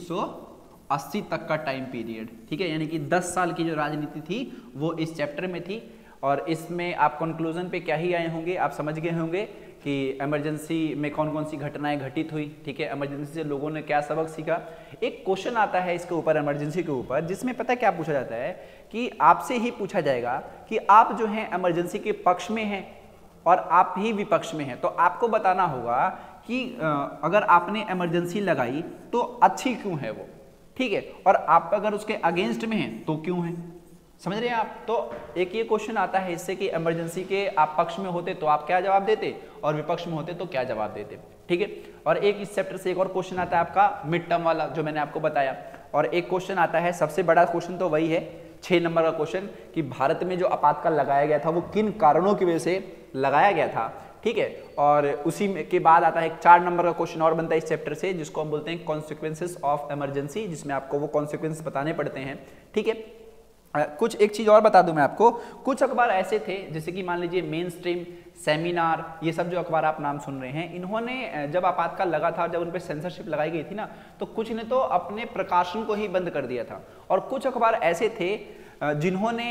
1980 तक का टाइम पीरियड। ठीक है, यानी कि 10 साल की जो राजनीति थी वो इस चैप्टर में थी। और इसमें आप कंक्लूजन पे क्या ही आए होंगे, आप समझ गए होंगे कि इमरजेंसी में कौन कौन सी घटनाएं घटित हुई। ठीक है, इमरजेंसी से लोगों ने क्या सबक सीखा। एक क्वेश्चन आता है इसके ऊपर, इमरजेंसी के ऊपर, जिसमें पता क्या पूछा जाता है कि आपसे ही पूछा जाएगा कि आप जो हैं इमरजेंसी के पक्ष में हैं और आप ही विपक्ष में हैं। तो आपको बताना होगा कि अगर आपने इमरजेंसी लगाई तो अच्छी क्यों है वो। ठीक है, और आप अगर उसके अगेंस्ट में हैं तो क्यों है, समझ रहे हैं आप। तो एक ये क्वेश्चन आता है इससे कि इमरजेंसी के आप पक्ष में होते तो आप क्या जवाब देते, और विपक्ष में होते तो क्या जवाब देते। ठीक है, और एक इस चैप्टर से एक और क्वेश्चन आता है आपका मिड टर्म वाला, जो मैंने आपको बताया। और एक क्वेश्चन आता है, सबसे बड़ा क्वेश्चन तो वही है 6 नंबर का क्वेश्चन, कि भारत में जो आपातकाल लगाया गया था वो किन कारणों की वजह से लगाया गया था। ठीक है, और उसी के बाद आता है एक 4 नंबर का क्वेश्चन और बनता है इस चैप्टर से, जिसको हम बोलते हैं कॉन्सिक्वेंसेस ऑफ इमरजेंसी, जिसमें आपको वो कॉन्सिक्वेंसेस बताने पड़ते हैं। ठीक है, कुछ एक चीज और बता दूं मैं आपको, कुछ अखबार ऐसे थे जैसे कि मान लीजिए मेन स्ट्रीम, सेमिनार, ये सब जो अखबार आप नाम सुन रहे हैं, इन्होंने जब आपातकाल लगा था, जब उन पर सेंसरशिप लगाई गई थी ना, तो कुछ ने तो अपने प्रकाशन को ही बंद कर दिया था। और कुछ अखबार ऐसे थे जिन्होंने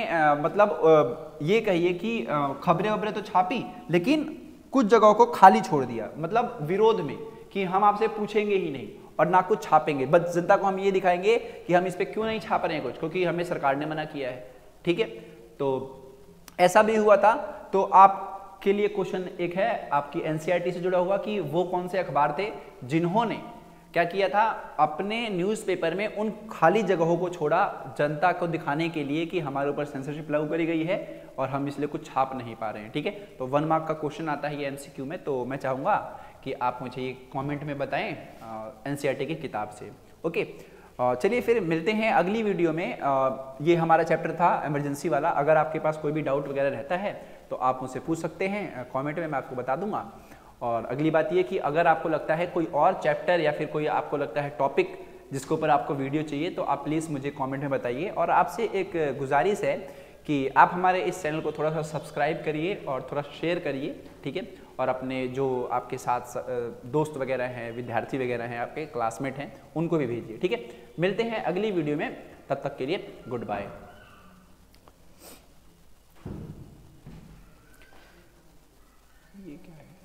मतलब ये कहिए कि खबरें वबरें तो छापी, लेकिन कुछ जगहों को खाली छोड़ दिया, मतलब विरोध में, कि हम आपसे पूछेंगे ही नहीं और ना कुछ छापेंगे, बस जनता को हम ये दिखाएंगे कि हम इस पे क्यों नहीं छाप रहे हैं कुछ, क्योंकि हमें सरकार ने मना किया है। ठीक है, तो ऐसा भी हुआ था। तो आपके लिए क्वेश्चन एक है आपकी एनसीईआरटी से जुड़ा हुआ, कि वो कौन से अखबार थे जिन्होंने क्या किया था, अपने न्यूज़पेपर में उन खाली जगहों को छोड़ा जनता को दिखाने के लिए कि हमारे ऊपर सेंसरशिप लागू करी गई है और हम इसलिए कुछ छाप नहीं पा रहे हैं। ठीक है, तो 1 मार्क का क्वेश्चन आता है ये एमसीक्यू में। तो मैं चाहूँगा कि आप मुझे ये कमेंट में बताएं एनसीईआरटी की किताब से। ओके, चलिए फिर मिलते हैं अगली वीडियो में। ये हमारा चैप्टर था इमरजेंसी वाला। अगर आपके पास कोई भी डाउट वगैरह रहता है तो आप मुझसे पूछ सकते हैं कमेंट में, मैं आपको बता दूंगा। और अगली बात ये कि अगर आपको लगता है कोई और चैप्टर या फिर कोई आपको लगता है टॉपिक जिसके ऊपर आपको वीडियो चाहिए तो आप प्लीज़ मुझे कमेंट में बताइए। और आपसे एक गुजारिश है कि आप हमारे इस चैनल को थोड़ा सा सब्सक्राइब करिए और थोड़ा शेयर करिए, ठीक है। और अपने जो आपके साथ दोस्त वगैरह हैं, विद्यार्थी वगैरह हैं, आपके क्लासमेट हैं, उनको भी भेजिए, ठीक है। मिलते हैं अगली वीडियो में, तब तक के लिए गुड बाय। ये क्या है?